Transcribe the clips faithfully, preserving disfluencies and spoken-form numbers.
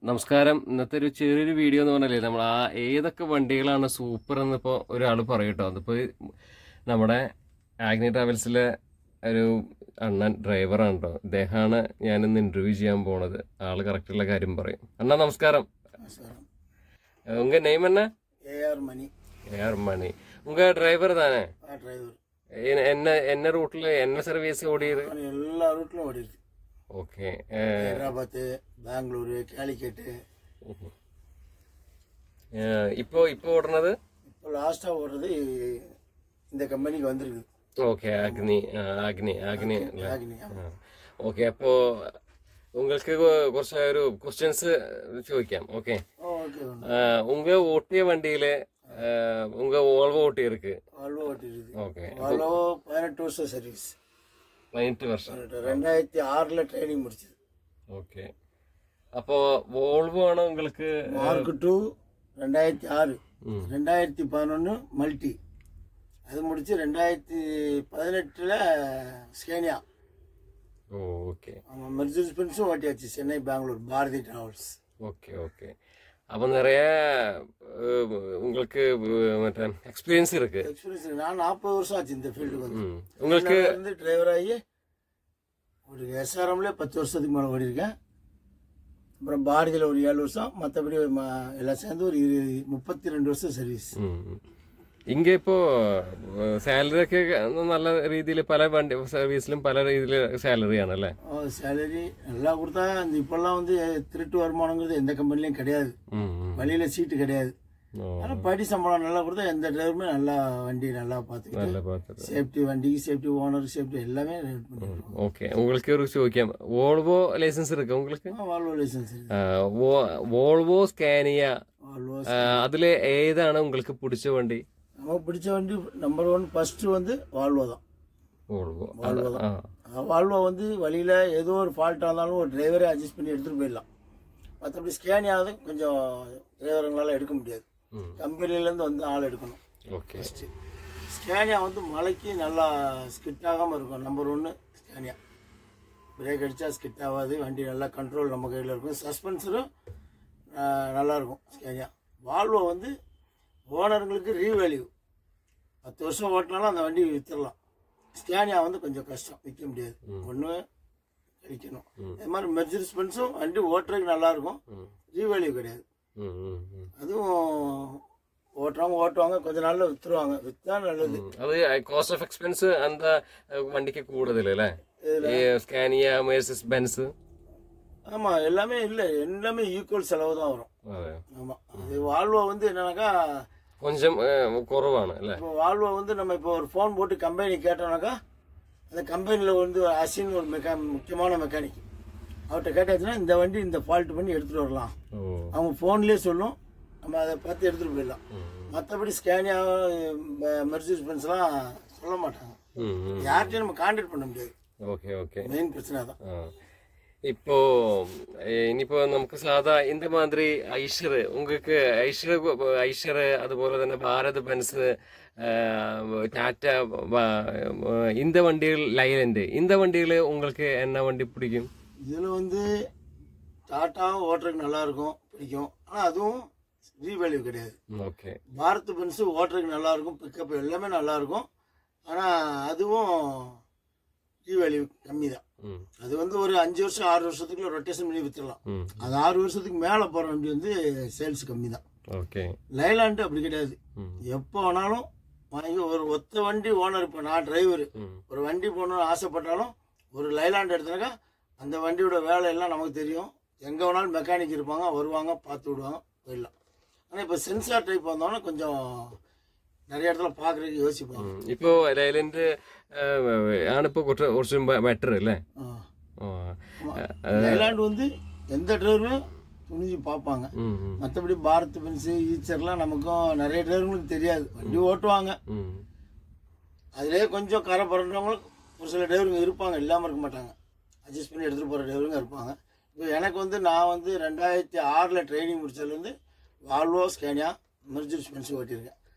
നമസ്കാരം. ഇന്നത്തെ ഒരു ചെറിയൊരു വീഡിയോ എന്ന് പറഞ്ഞാലേ നമ്മൾ ആ ഏതൊക്കെ വണ്ടികളാണ് സൂപ്പർ എന്നിപ്പോൾ ഒരാൾ പറയട്ടോ. അതിപ്പോൾ നമ്മുടെ ആഗ്നി ട്രാവൽസിലെ ഒരു അണ്ണൻ ഡ്രൈവറാണ് കേട്ടോ. ഇദ്ദേഹമാണ് ഞാനിന്ന് ഇന്റർവ്യൂ ചെയ്യാൻ പോണത്. ആള് കറക്റ്റുള്ള കാര്യം പറയും. അണ്ണാ നമസ്കാരം. ഉങ്ക നെയിം என்ன? ஏஆர் மணி. ஏஆர் மணி. உங்க டிரைவர் தானே? டிரைவர். என்ன என்ன ரூட்ல என்ன சர்வீஸ் ஓடிது? எல்லா ரூட்லயும் ஓடிருக்கு. ஓகே. ஹைதராபாத், பெங்களூரு, காலிக்கட். இப்போ இப்போ ஓடுறது? இப்போ லாஸ்டா ஓடுறது இந்த கம்பெனிக்கு வந்திருக்கு. ഓക്കെ. അഗ്നി അഗ്നി അഗ്നി அக்னி. ഓക്കെ. അപ്പോ உங்களுக்கு കുറച്ച് ഒരു ക്വസ്റ്റ്യൻസ് ചോദിക്കാം. ഓക്കെ. உங்க ஓட்டிய வண்டியில உங்க ஓல்வோ ஓட்டி இருக்கு? வால்வோ ஓட்டி இருக்கு. ஓகே. வால்வோ பதினெட்டு வருஷம் சர்வீஸ். பதினெட்டு வருஷம். ரெண்டாயிரத்தி ஆறுல ட்ரைனிங் முடிச்சது. ஓகே. அப்போ ஓல்வோ ஆனா உங்களுக்கு மார்க் டூ ரெண்டாயிரத்தி ஆறு, ரெண்டாயிரத்தி பதினொன்னு மல்டி, அது முடிச்சு ரெண்டாயிரத்தி பதினெட்டுல ஸ்கேனியா. ஓகே. மெர்சிடிஸ் பென்ஸும் ஓட்டியாச்சு. Chennai, Bangalore, Bharathi travels. Okay okay. அப்போ நிறைய உங்களுக்கு மற்ற எக்ஸ்பீரியன்ஸ் இருக்கு? எக்ஸ்பீரியன்ஸ். நான் நாற்பது வருஷம் ஆச்சு இந்த ஃபீல்டுக்கு வந்து. உங்களுக்கு வந்து டிரைவர் ஆகி ஒரு எஸ்ஆர்எம்ல பத்து வருஷத்துக்கு மேலே ஓடி இருக்கேன். அப்புறம் பாரதியில் ஒரு ஏழு வருஷம், மற்றபடி எல்லாம் சேர்ந்து ஒரு முப்பத்தி ரெண்டு வருஷம் சர்வீஸ். ഇങ്ങ ഇപ്പോ സാലറി ഒക്കെ നല്ല രീതിയിൽ പല വണ്ടി സർവീസിലും പല രീതിയിൽ സാലറി ആണല്ലേ? சேலரி நல்லா கொடுத்தா இப்பெல்லாம் வந்து திருட்டு வருமானங்கிறது எந்த கம்பெனிலையும் கிடையாது. வழியில சீட்டு கிடையாது. ஆனால் படி சம்பளம் நல்லா கொடுத்தா எந்த டிரைவருமே நல்லா வண்டி நல்லா பார்த்துக்கிட்டு சேஃப்டி, வண்டிக்கு சேஃப்டி, ஓனர் சேஃப்டி எல்லாமே. ஓகே. உங்களுக்கு ஒரு ചോദിക്കാം, വോൾവോ ലൈസൻസ് இருக்கு உங்களுக்கு? Volvo licence. വോൾവോ സ്കാനിയ, அதுல ஏതാണ് உங்களுக்கு பிடிச்ச வண்டி? நமக்கு பிடிச்ச வண்டி நம்பர் ஒன் ஃபர்ஸ்ட் வந்து வால்வோ தான். வால்வோ வால்வோ தான். வால்வோ வந்து வழியில ஏதோ ஒரு ஃபால்ட்டாக இருந்தாலும் ஒரு டிரைவரே அட்ஜஸ்ட் பண்ணி எடுத்துட்டு போயிடலாம். மற்றபடி ஸ்கேனியாவது கொஞ்சம் டிரைவருங்களால எடுக்க முடியாது. கம்பெனிலேருந்து வந்து ஆள் எடுக்கணும். ஓகே. ஃபர்ஸ்ட் ஸ்கேனியா வந்து மலைக்கு நல்லா ஸ்கிட் ஆகாமல் இருக்கும். நம்பர் ஒன்று ஸ்கேனியா. பிரேக் அடித்தா ஸ்கிட் ஆகாது. வண்டி நல்லா கண்ட்ரோல் நம்ம கையில் இருக்கும். சஸ்பென்சரும் நல்லாயிருக்கும் ஸ்கேனியா. வால்வோ வந்து ஓனருங்களுக்கு ரீவேல்யூ. பத்து வருஷம் ஓட்டினாலும் அந்த வண்டி விற்றுடலாம். ஸ்கேனியா வந்து கொஞ்சம் கஷ்டம், விற்க முடியாது. ஒன்று விற்கணும். அது மாதிரி மெர்சிடிஸ் பென்ஸும் வண்டி ஓட்டுறதுக்கு நல்லாயிருக்கும், ரீவேல்யூ கிடையாது. அதுவும் ஓட்டுறவங்க ஓட்டுவாங்க, கொஞ்ச நாள்ல வித்துருவாங்க. விற்றா நல்லது. அது காஸ்ட் ஆஃப் எக்ஸ்பென்ஸ் அந்த வண்டிக்கு கூடுதல் ஸ்கேனியா, மெர்சிடிஸ் பென்ஸ். ஆமாம், எல்லாமே இல்லை, எல்லாமே ஈக்குவல் செலவு தான் வரும். ஆமாம். அது வால்வோ வந்து என்னன்னாக்கா கொஞ்சம் குறைவான. இப்போ வால்வோ வந்து நம்ம இப்போ ஒரு ஃபோன் போட்டு கம்பெனி கேட்டோம்னாக்கா அந்த கம்பெனியில் வந்து அசின் ஒரு மெக்கா முக்கியமான மெக்கானிக் அவர்கிட்ட கேட்டாச்சுன்னா இந்த வண்டி இந்த ஃபால்ட் பண்ணி எடுத்துகிட்டு வரலாம். அவங்க ஃபோன்லேயே சொல்லும், நம்ம அதை பார்த்து எடுத்துகிட்டு போயிடலாம். மற்றபடி ஸ்கேனியா, மெர்சிடிஸ் பென்ஸ்லாம் சொல்ல மாட்டாங்க. யார்கிட்டையும் நம்ம கான்டாக்ட் பண்ண முடியாது. Okay okay. மெயின் பிரச்சனை தான். இப்போ ഇനിയിപ്പോ നമുക്ക് സാധാ இந்த மாதிரி ഐഷർ, உங்களுக்கு ഐഷർ ഐഷർ അതുപോലെ തന്നെ ഭാരത് ബെൻസ്, டாட்டா, இந்த வண்டிகள், லைலண்ட், இந்த வண்டியில உங்களுக்கு என்ன வண்டி பிடிக்கும்? இதுல வந்து டாட்டாவும் ஓட்டுறதுக்கு நல்லா இருக்கும், பிடிக்கும். ஆனா அதுவும் ரீவேல்யூ கிடையாது. ஓகே. பாரத் பென்ஸ் ஓட்டுறதுக்கு நல்லா இருக்கும், பிக்கப் எல்லாமே நல்லா இருக்கும். ஆனா அதுவும் ரீவேல்யூ கம்மி தான். அது வந்து ஒரு அஞ்சு வருஷம் ஆறு வருஷத்துக்குள்ள ரொட்டேஷன் பண்ணி வித்துடலாம். அது ஆறு வருஷத்துக்கு மேல போற வண்டி வந்து சேல்ஸ் கம்மி தான். ஓகே. லைலாண்ட் அப்படி கிடையாது. எப்போ வேணாலும் வாங்கி ஒரு ஒத்த வண்டி ஓனர். இப்போ நான் டிரைவர் ஒரு வண்டி போகணும்னு ஆசைப்பட்டாலும் ஒரு லைலாண்ட் எடுத்தாக்கா அந்த வண்டியோட வேலை எல்லாம் நமக்கு தெரியும். எங்க வேணாலும் மெக்கானிக் இருப்பாங்க, வருவாங்க, பார்த்து விடுவாங்க, போயிடலாம். ஆனால் இப்போ சென்சார் டைப் வந்தோன்னா கொஞ்சம் நிறைய இடத்துல பாக்குறதுக்கு யோசிப்பாங்க. இப்போ லைலண்ட் ആണ് ഇപ്പോ കുറച്ച് ബെറ്റർ അല്ലേ? லைலாண்ட் வந்து எந்த டிரைவரும் துணிஞ்சு பார்ப்பாங்க. மற்றபடி பாரத் பென்ஸ், ஈச்சர்லாம் நமக்கும் நிறைய டிரைவர்களுக்கு தெரியாது. வண்டி ஓட்டுவாங்க, அதுலேயே கொஞ்சம் கரை பிறந்தவங்களுக்கு ஒரு சில டிரைவருங்க இருப்பாங்க, இல்லாமல் இருக்க மாட்டாங்க. அட்ஜஸ்ட் பண்ணி எடுத்துகிட்டு போகிற டிரைவருங்க இருப்பாங்க. இப்போ எனக்கு வந்து நான் வந்து ரெண்டாயிரத்தி ஆறில் ட்ரைனிங் முடிச்சதுலேருந்து வால்வோ, ஸ்கேனியா, மெர்சிடிஸ் பென்ஸ் ஓட்டியிருக்கேன்.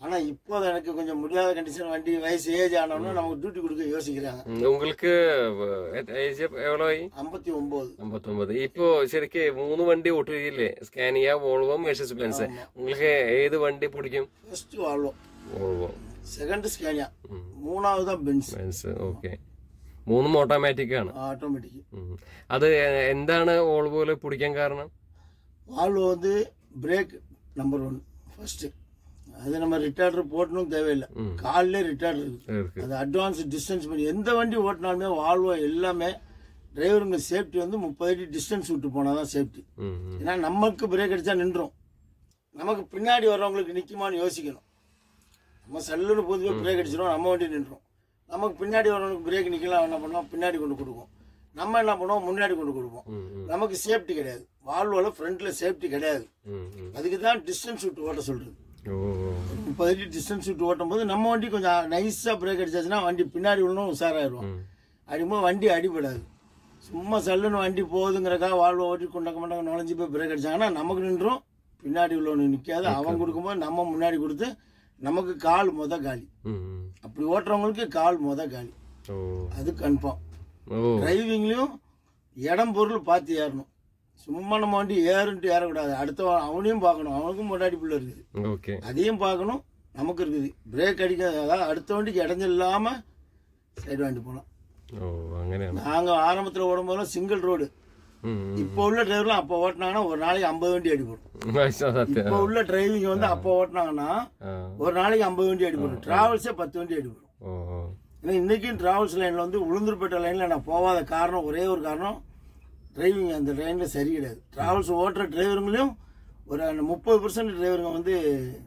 ஆனால் இப்போ எனக்கு கொஞ்சம் முடியாத கண்டிஷன், வண்டி வயசு ஏஜ் ஆனோம்னா நமக்கு டியூட்டி கொடுக்க யோசிக்கிறாங்க. உங்களுக்கு ഏജ് എവ്വളോയി? അമ്പത്തി ഒമ്പത്. അമ്പത്തൊമ്പത്. ഇപ്പോ ശരിക്ക് മൂന്ന് വണ്ടി ഓട്ടില്ലേ, സ്കാനിയ, വോൾവോ, മെഴ്സിഡീസ് ബെൻസ്. உங்களுக்கு ഏത് വണ്ടി പിടിക്കും? First Volvo, Volvo. Second Scania, മൂന്നാമത് ബെൻസ്. ബെൻസ്. ഓക്കെ. മൂന്നും ഓട്ടോമാറ്റിക് ആണ്. ഓട്ടോമാറ്റിക്. അത് എന്താണ് വോൾവോയില് പിടിക്കാൻ കാരണം? വാൾവോ வந்து பிரேக் நம்பர் ஒன் ஃபர்ஸ்ட். அது நம்ம ரிட்டார்டர் போட்டணும் தேவையில்லை, காலிலே ரிட்டார்டர் இருக்கு. அது அட்வான்ஸ் டிஸ்டன்ஸ் பண்ணி எந்த வண்டி ஓட்டினாலுமே வால்வோ எல்லாமே டிரைவருங்க சேஃப்டி வந்து முப்பது அடி டிஸ்டன்ஸ் விட்டு போனால் தான் சேஃப்டி. ஏன்னா நமக்கு பிரேக் அடித்தா நின்றோம், நமக்கு பின்னாடி வர்றவங்களுக்கு நிற்குமான்னு யோசிக்கணும். நம்ம சல்லுன்னு பொதுவாக பிரேக் அடிச்சிடும், நம்ம வண்டி நின்றோம். நமக்கு பின்னாடி வரவங்களுக்கு பிரேக் நிற்கலாம், என்ன பண்ணுவோம், பின்னாடி கொண்டு கொடுக்கும். நம்ம என்ன பண்ணுவோம், முன்னாடி கொண்டு கொடுப்போம். நமக்கு சேஃப்டி கிடையாது, வால்வோவில் ஃப்ரண்ட்டில் சேஃப்டி கிடையாது. அதுக்கு தான் டிஸ்டன்ஸ் விட்டு ஓட்ட சொல்கிறது. முப்பது அடி டிஸ்டன்ஸ் விட்டு ஓட்டும் போது நம்ம வண்டி கொஞ்சம் நைஸாக பிரேக் அடிச்சாச்சுன்னா வண்டி பின்னாடி விடணும் உஷாராயிடுவோம். அடிக்கும்போது வண்டி அடிபடாது. சும்மா சல்லுன்னு வண்டி போகுதுங்கிறக்காக வால்வோ ஓட்டி கொண்டாக்க மாட்டாங்க, நுழைஞ்சி போய் பிரேக் அடிச்சாங்கன்னா நமக்கு நின்றும், பின்னாடி உள்ளவனு நிற்காது. அவன் கொடுக்கும்போது நம்ம முன்னாடி கொடுத்து நமக்கு கால் மொத காலி. அப்படி ஓட்டுறவங்களுக்கு கால் மொத காலி, அது கன்ஃபார்ம். டிரைவிங்லையும் இடம் பொருள் பார்த்து ஏறணும். சும்மா நம்ம வண்டி ஏறுன்ட்டு ஏறக்கூடாது. அடுத்த அவனையும் பார்க்கணும், அவனுக்கும் முன்னாடி பிள்ளை இருக்குது, அதையும் பார்க்கணும். நமக்கு இருக்குது பிரேக் அடிக்காத, அதாவது அடுத்த வண்டிக்கு இடைஞ்சல் இல்லாமல் சைடு வண்டி போகலாம். நாங்கள் ஆரம்பத்தில் ஓடும்போதெல்லாம் சிங்கிள் ரோடு. இப்போ உள்ள டிரைவர்லாம் அப்போ ஓட்டினாங்கன்னா ஒரு நாளைக்கு ஐம்பது வண்டி அடிப்படும். இப்போ உள்ள டிரைவிங் வந்து அப்போ ஓட்டினாங்கன்னா ஒரு நாளைக்கு ஐம்பது வண்டி அடிப்படும். டிராவல்ஸே பத்து வண்டி அடிப்படும். ஏன்னா இன்னைக்கும் டிராவல்ஸ் லைனில் வந்து உளுந்தூர்பேட்டை லைனில் நான் போகாத காரணம் ஒரே ஒரு காரணம், டிரைவிங் அந்த லைனில் சரி கிடையாது. டிராவல்ஸ் ஓட்டுற டிரைவருங்களையும் ஒரு முப்பது பர்சன்ட் டிரைவருங்க வந்து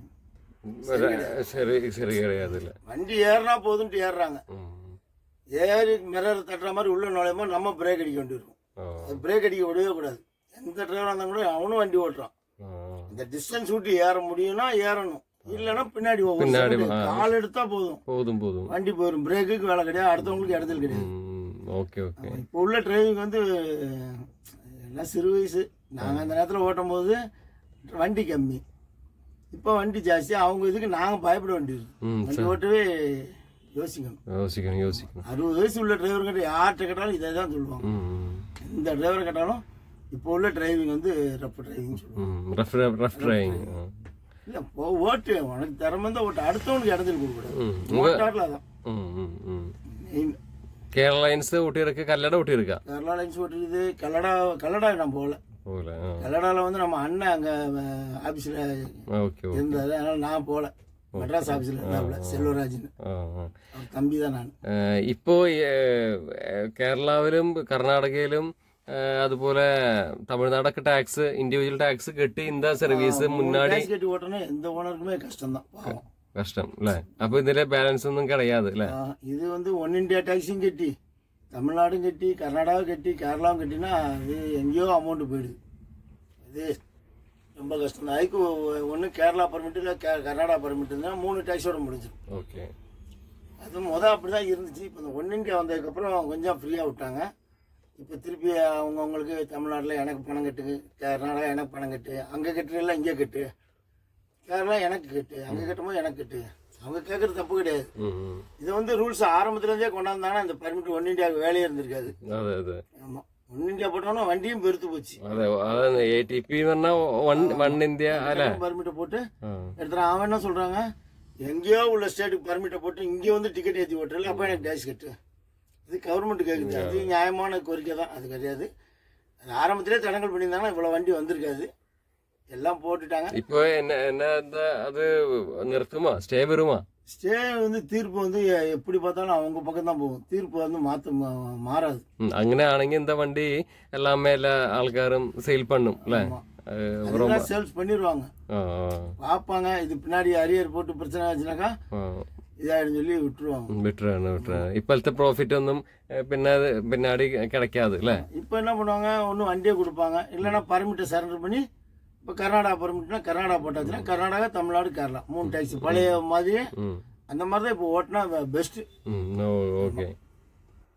சரி கிடையாது. வண்டி ஏறினா போதுன்ட்டு ஏறுறாங்க, ஏறி மிரர் தட்டுற மாதிரி உள்ள நுழையும் போது நம்ம பிரேக் அடிக்க வேண்டியிருக்கும். பிரேக் அடிக்க விடவே கூடாது. எந்த டிரைவராக இருந்தாலும் கூட அவனும் வண்டி ஓட்டுறான். இந்த டிஸ்டன்ஸ் விட்டு ஏற முடியும்னா ஏறணும், இல்லைன்னா பின்னாடி போகும். கால் எடுத்தா போதும் போதும் போதும் வண்டி போயிடும். பிரேக்குக்கு வேலை கிடையாது, அடுத்தவங்களுக்கு இடத்துல கிடையாது. Okay okay. இப்போ உள்ள டிரைவிங் வந்து எல்லாம் சிறு வயசு. நாங்கள் அந்த நேரத்தில் ஓட்டும் போது வண்டி கம்மி, இப்போ வண்டி ஜாஸ்தி. அவங்க இதுக்கு நாங்கள் பயப்பட வேண்டியது. வண்டி ஓட்டவே யோசிக்கணும் யோசிக்கணும் யோசிக்கணும். அறுபது வயசு உள்ள டிரைவர்கிட்ட யார்கிட்ட கேட்டாலும் இதை தான் சொல்லுவாங்க. இந்த டிரைவரை கேட்டாலும் இப்போ உள்ள டிரைவிங் வந்து ரஃப் டிரைவிங் சொல்லுவாங்க. இல்லை ஓட்டு உனக்கு திறமை தான் ஓட்டு, அடுத்தவனுக்கு இடத்துல கொடுக்கூடாது. அதான் மெயின். കേരള ലൈൻസ് ഊട്ടിയിருக்கு, കല്ലട ഊട്ടിயிருக்கா? கேரளா லைன்ஸ் ஓட்டிருக்குது. கல்லடா கல்லடா நான் போகல. போகல. கல்லடாவில் வந்து நம்ம அண்ணன் அங்கே ஆஃபீஸில் இருந்தது, அதனால நான் போகல. மெட்ராஸ் ஆஃபீஸில் இருந்தாப்புல செல்வராஜன், தம்பி தான் நான். இப்போ കേരളാവിലും കർണാടകയിലും അതുപോലെ തമിഴ്നാടൊക്കെ ടാക്സ്, இண்டிவிஜுவல் டாக்ஸ் கட்டி இந்த சர்வீஸ் முன்னாடி கட்டி ஓட்டணும். எந்த ஓனருக்குமே கஷ்டம் தான், பாவம் கஷ்டம் இல்ல. அப்ப இதுல பேலன்ஸ் ஒன்றும் கிடையாது இல்ல. இது வந்து ஒன் இண்டியா டாக்ஸும் கட்டி, தமிழ்நாடும் கட்டி, கர்நாடகாவும் கட்டி, கேரளாவும் கட்டினா அது எங்கேயோ அமௌண்ட் போயிடுது. இது ரொம்ப கஷ்டம். அதுக்கு ஒன்று கேரளா பர்மிட் இல்லை கர்நாடகா பர்மிட் இருந்தால் மூணு டாக்ஸோட முடிஞ்சிடும். ஓகே. அது மொதல் அப்படி தான் இருந்துச்சு. இப்போ இந்த ஒன் இண்டியா வந்ததுக்கப்புறம் கொஞ்சம் ஃப்ரீயாக விட்டாங்க. இப்போ திருப்பி அவங்கவுங்களுக்கு தமிழ்நாட்டில் எனக்கு பணம் கட்டு, கர்நாடகா எனக்கு பணம் கட்டு, அங்கே கட்டுறதுலாம் இங்கே கட்டு, கேரளா எனக்கு கட்டு, அங்கே கட்டும்போது எனக்கு கட்டு. அவங்க கேட்கறது தப்பு கிடையாது. இது வந்து ரூல்ஸ் ஆரம்பத்துலேருந்தே கொண்டாந்தாங்கன்னா இந்த பர்மிட் ஒன் இண்டியாவுக்கு வேலையே இருந்திருக்காது. ஆமாம், ஒன் இண்டியா போட்டோம்னா வண்டியும் பெருத்து போச்சு. பர்மிட்டை போட்டு எடுத்துறான். அவன் என்ன சொல்றாங்க, எங்கேயோ உள்ள ஸ்டேட்டுக்கு பர்மிட்டை போட்டு இங்கே வந்து டிக்கெட் ஏற்றி ஓட்டுறல, அப்போ எனக்கு டேக்ஸ் கட்டு. இது கவர்மெண்ட் கேட்குது, அது நியாயமான கோரிக்கை தான். அது கிடையாது, அது ஆரம்பத்திலே தடங்கல் பண்ணியிருந்தாங்கன்னா இவ்வளோ வண்டி வந்திருக்காது. எல்லாம் போட்டுட்டாங்க. இப்போ என்ன என்ன அது நிறுத்துமா, ஸ்டே வருமா? ஸ்டே வந்து தீர்ப்பு வந்து எப்படி பார்த்தாலும் அவங்க பக்கம் தான் போகும். தீர்ப்பு வந்து மாற்ற மாறாது. അങ്ങനെയാണെങ്കിൽ இந்த வண்டி எல்லாமே எல்லா ஆள்காரும் சேல் பண்ணும் இல்ல, சேல்ஸ் பண்ணிடுவாங்க. பார்ப்பாங்க, இது பின்னாடி அரியர் போட்டு பிரச்சனை ஆச்சுனாக்கா இதாயிடும் சொல்லி விட்டுருவாங்க. விட்டுறாங்க விட்டுறாங்க. இப்போலത്തെ ப்ராஃபிட் ஒன்றும் பின்னா பின்னாடி கிடைக்காது இல்ல. இப்போ என்ன பண்ணுவாங்க, ஒன்றும் வண்டியை கொடுப்பாங்க, இல்லைன்னா பர்மிட்டை சரண்டர் பண்ணி. இப்போ கர்நாடகா பர்மிட்னா கர்நாடகா போட்டாச்சுன்னா கர்நாடகா, தமிழ்நாடு, கேரளா மூணு டாக்ஸி பழைய மாதிரி அந்த மாதிரி தான் இப்போ ஓட்டினா பெஸ்ட். ஓகே.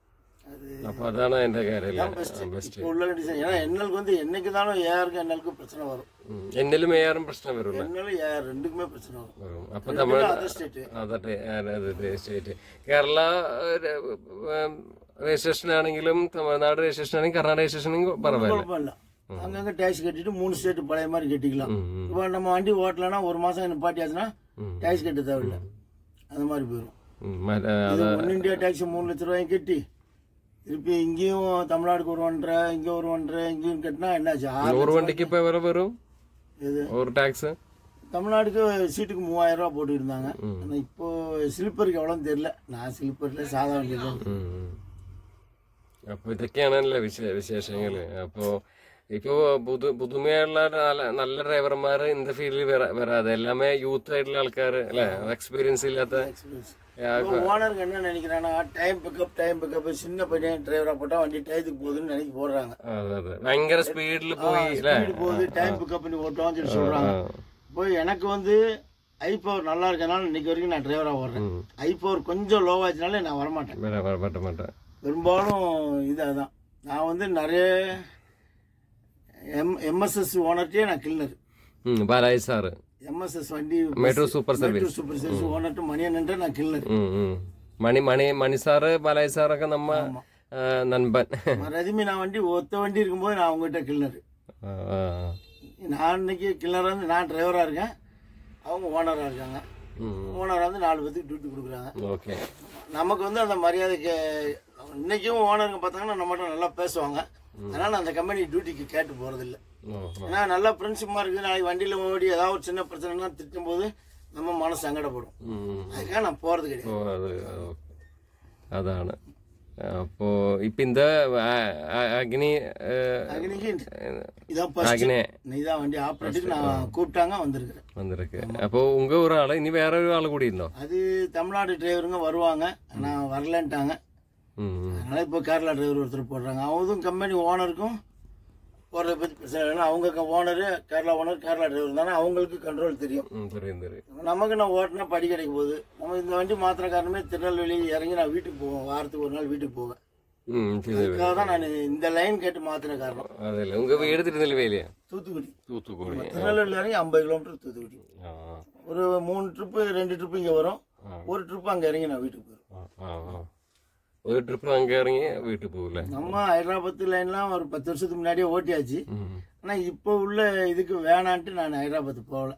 அப்போ அதான இந்த காரில் இப்போ உள்ள கண்டிஷன். ஏன்னா எண்ணலுக்கு வந்து என்னைக்கு தானே ஏஆருக்கு எண்ணலுக்கு பிரச்சனை வரும். என்னலும் ஏஆரும் பிரச்சனை வரும். எண்ணலும் ஏஆர் ரெண்டுக்குமே பிரச்சனை வரும். அப்போ தமிழ் அதர் ஸ்டேட்டு അതേ സ്റ്റേറ്റ് കേരള രജിസ്ട്രേഷൻ ആണെങ്കിലും തമിഴ്നാട് രജിസ്ട്രേഷൻ ആണെങ്കിലും കർണാടക രജിസ്ട്രേഷൻ குழப்பம் இல்லை. அங்கங்கே டேக்ஸ் கட்டிட்டு மூணு ஸ்டேட் பழைய மாதிரி கட்டிக்கலாம். இப்போ நம்ம வண்டி ஓட்டலன்னா ஒரு மாசம் நிப்பாட்டியாச்சுன்னா டேக்ஸ் கட்ட தேவையில்லை, அந்த மாதிரி போயிடும். ஒன் இண்டியா டேக்ஸ் மூணு லட்ச ரூபாயும் கட்டி திருப்பி இங்கேயும் தமிழ்நாடுக்கு ஒரு ஒன்றரை, இங்கே ஒரு ஒன்றரை, இங்கேயும் கட்டினா என்னாச்சு? ஒரு வண்டிக்கு இப்போ வேற வரும் இது ஒரு டாக்ஸ். தமிழ்நாடுக்கு சீட்டுக்கு மூவாயிரம் ரூபா போட்டு இருந்தாங்க. ஆனால் இப்போ ஸ்லிப்பருக்கு எவ்வளோன்னு தெரியல. நான் ஸ்லிப்பர்ல சாதா வண்டி தான். അപ്പൊ ഇതൊക്കെയാണല്ലോ വിശേ വിശേഷങ്ങള്. അപ്പോ ഇപ്പോ പുതു പുതുമയുള്ള നല്ല നല്ല ഡ്രൈവർമാർ இந்த ഫീൽഡിൽ വരാതെ எல்லாமே യൂത്ത് ആയിട്ടുള്ള ആൾക്കാർ അല്ലെ, എക്സ്പീരിയൻസ് ഇല്ലാത്ത. ஓனருக்கு என்ன நினைக்கிறாங்கன்னா டைம் பிக்கப் டைம் பிக்கப் சின்ன பையன் டிரைவரா போட்டா வண்டி டயத்துக்கு போகுதுன்னு நினைக்க போடுறாங்க. ഭയങ്കര ஸ்பீட்ல போய் போகுது டைம் பிக்கப் பண்ணி ஓட்டுவான்னு சொல்லி சொல்றாங்க. போய் எனக்கு வந்து ஐ பவர் நல்லா இருக்கனால இன்னைக்கு வரைக்கும் நான் டிரைவரா ஓடுறேன். ஐ பவர் கொஞ்சம் லோவாச்சுனாலே நான் வரமாட்டேன் வரமாட்டேன் மாட்டேன் பெரும்பாலும். இது அதான் நான் வந்து நிறைய எம் எம்எஸ்எஸ் ஓனர்ட்டே நான் கிளீனர். பாலாஜி சார் எம்எஸ்எஸ் வண்டி metro super service super service ஓனர்ட்டு மணியன்ன்ற நான் கிளீனர். மணி மணி மணி சார் பாலாஜி சாரൊക്കെ நம்ம நண்பன். ரஜினி நான் வண்டி ஒத்த வண்டி இருக்கும்போது நான் அவங்ககிட்ட கிளீனர். நான் இன்னைக்கு கிளீனராக இருந்து நான் டிரைவராக இருக்கேன், அவங்க ஓனராக இருக்காங்க. ஓனராக வந்து நாலு பேருக்கு டியூட்டி கொடுக்குறாங்க. ஓகே, நமக்கு வந்து அந்த மரியாதைக்கு இன்னைக்கும் ஓனருங்க பார்த்தாங்கன்னா நம்மகிட்ட நல்லா பேசுவாங்க. அதனால அந்த கம்பெனி டியூட்டிக்கு கேட்டு போறதில்லை. ஏன்னா நல்லா ஃப்ரெண்ட்ஷிப்பா இருக்குது. நாளைக்கு வண்டியில ஓடி ஏதாவது ஒரு சின்ன பிரச்சனைனா திட்டும் போது நம்ம மனசு சங்கடப்படும். அதுக்காக நான் போறது கிடையாது. അതാണ്. അപ്പോ ഇപ്പൊ இந்த அக்னி அக்னிக்கு இதான் ஃபர்ஸ்ட் இதான் வண்டி ஆப்ரேட்டுக்கு நான் கூப்பிட்டாங்க வந்திருக்கேன் வந்திருக்கு. அப்போ உங்க ஒரு ஆளு இனி வேற ஒரு ஆளு கூட இருந்தோம். அது தமிழ்நாடு டிரைவருங்க வருவாங்க, ஆனா வரலன்ட்டாங்க. அதனால இப்போ கேரளா டிரைவர் ஒருத்தர் போடுறாங்க. அவங்களும் கம்பெனி ஓனருக்கும் போடுறத பத்தி பிரச்சனை இல்லை. அவங்க owner Kerala owner Kerala driver தானே, அவங்களுக்கு கண்ட்ரோல் தெரியும். நமக்கு நான் ஓட்டினா படி கிடைக்க போகுது. நம்ம இந்த வண்டி மாத்திர காரணமே திருநெல்வேலி இறங்கி நான் வீட்டுக்கு போவேன், வாரத்துக்கு ஒரு நாள் வீட்டுக்கு போவேன். அதுக்காக தான் நான் இந்த லைன் கேட்டு மாத்திர காரணம். உங்க வீடு திருநெல்வேலியா? தூத்துக்குடி. தூத்துக்குடி திருநெல்வேலி இறங்கி ஐம்பது கிலோமீட்டர் தூத்துக்குடி. ஒரு மூணு ட்ரிப்பு ரெண்டு ட்ரிப்பு இங்க வரும், ஒரு ட்ரிப்பு அங்க இறங்கி நான் வீட்டுக்கு போயிடுவேன். ஒரு ட்ரிப் அங்க இறங்கி வீட்டுக்கு போகல. நம்ம ஹைதராபாத் லைன்லாம் ஒரு பத்து வருஷத்துக்கு முன்னாடியே ஓட்டியாச்சு. ஆனா இப்போ உள்ள இதுக்கு வேணான்ட்டு நான் ஹைதராபாத் போகல.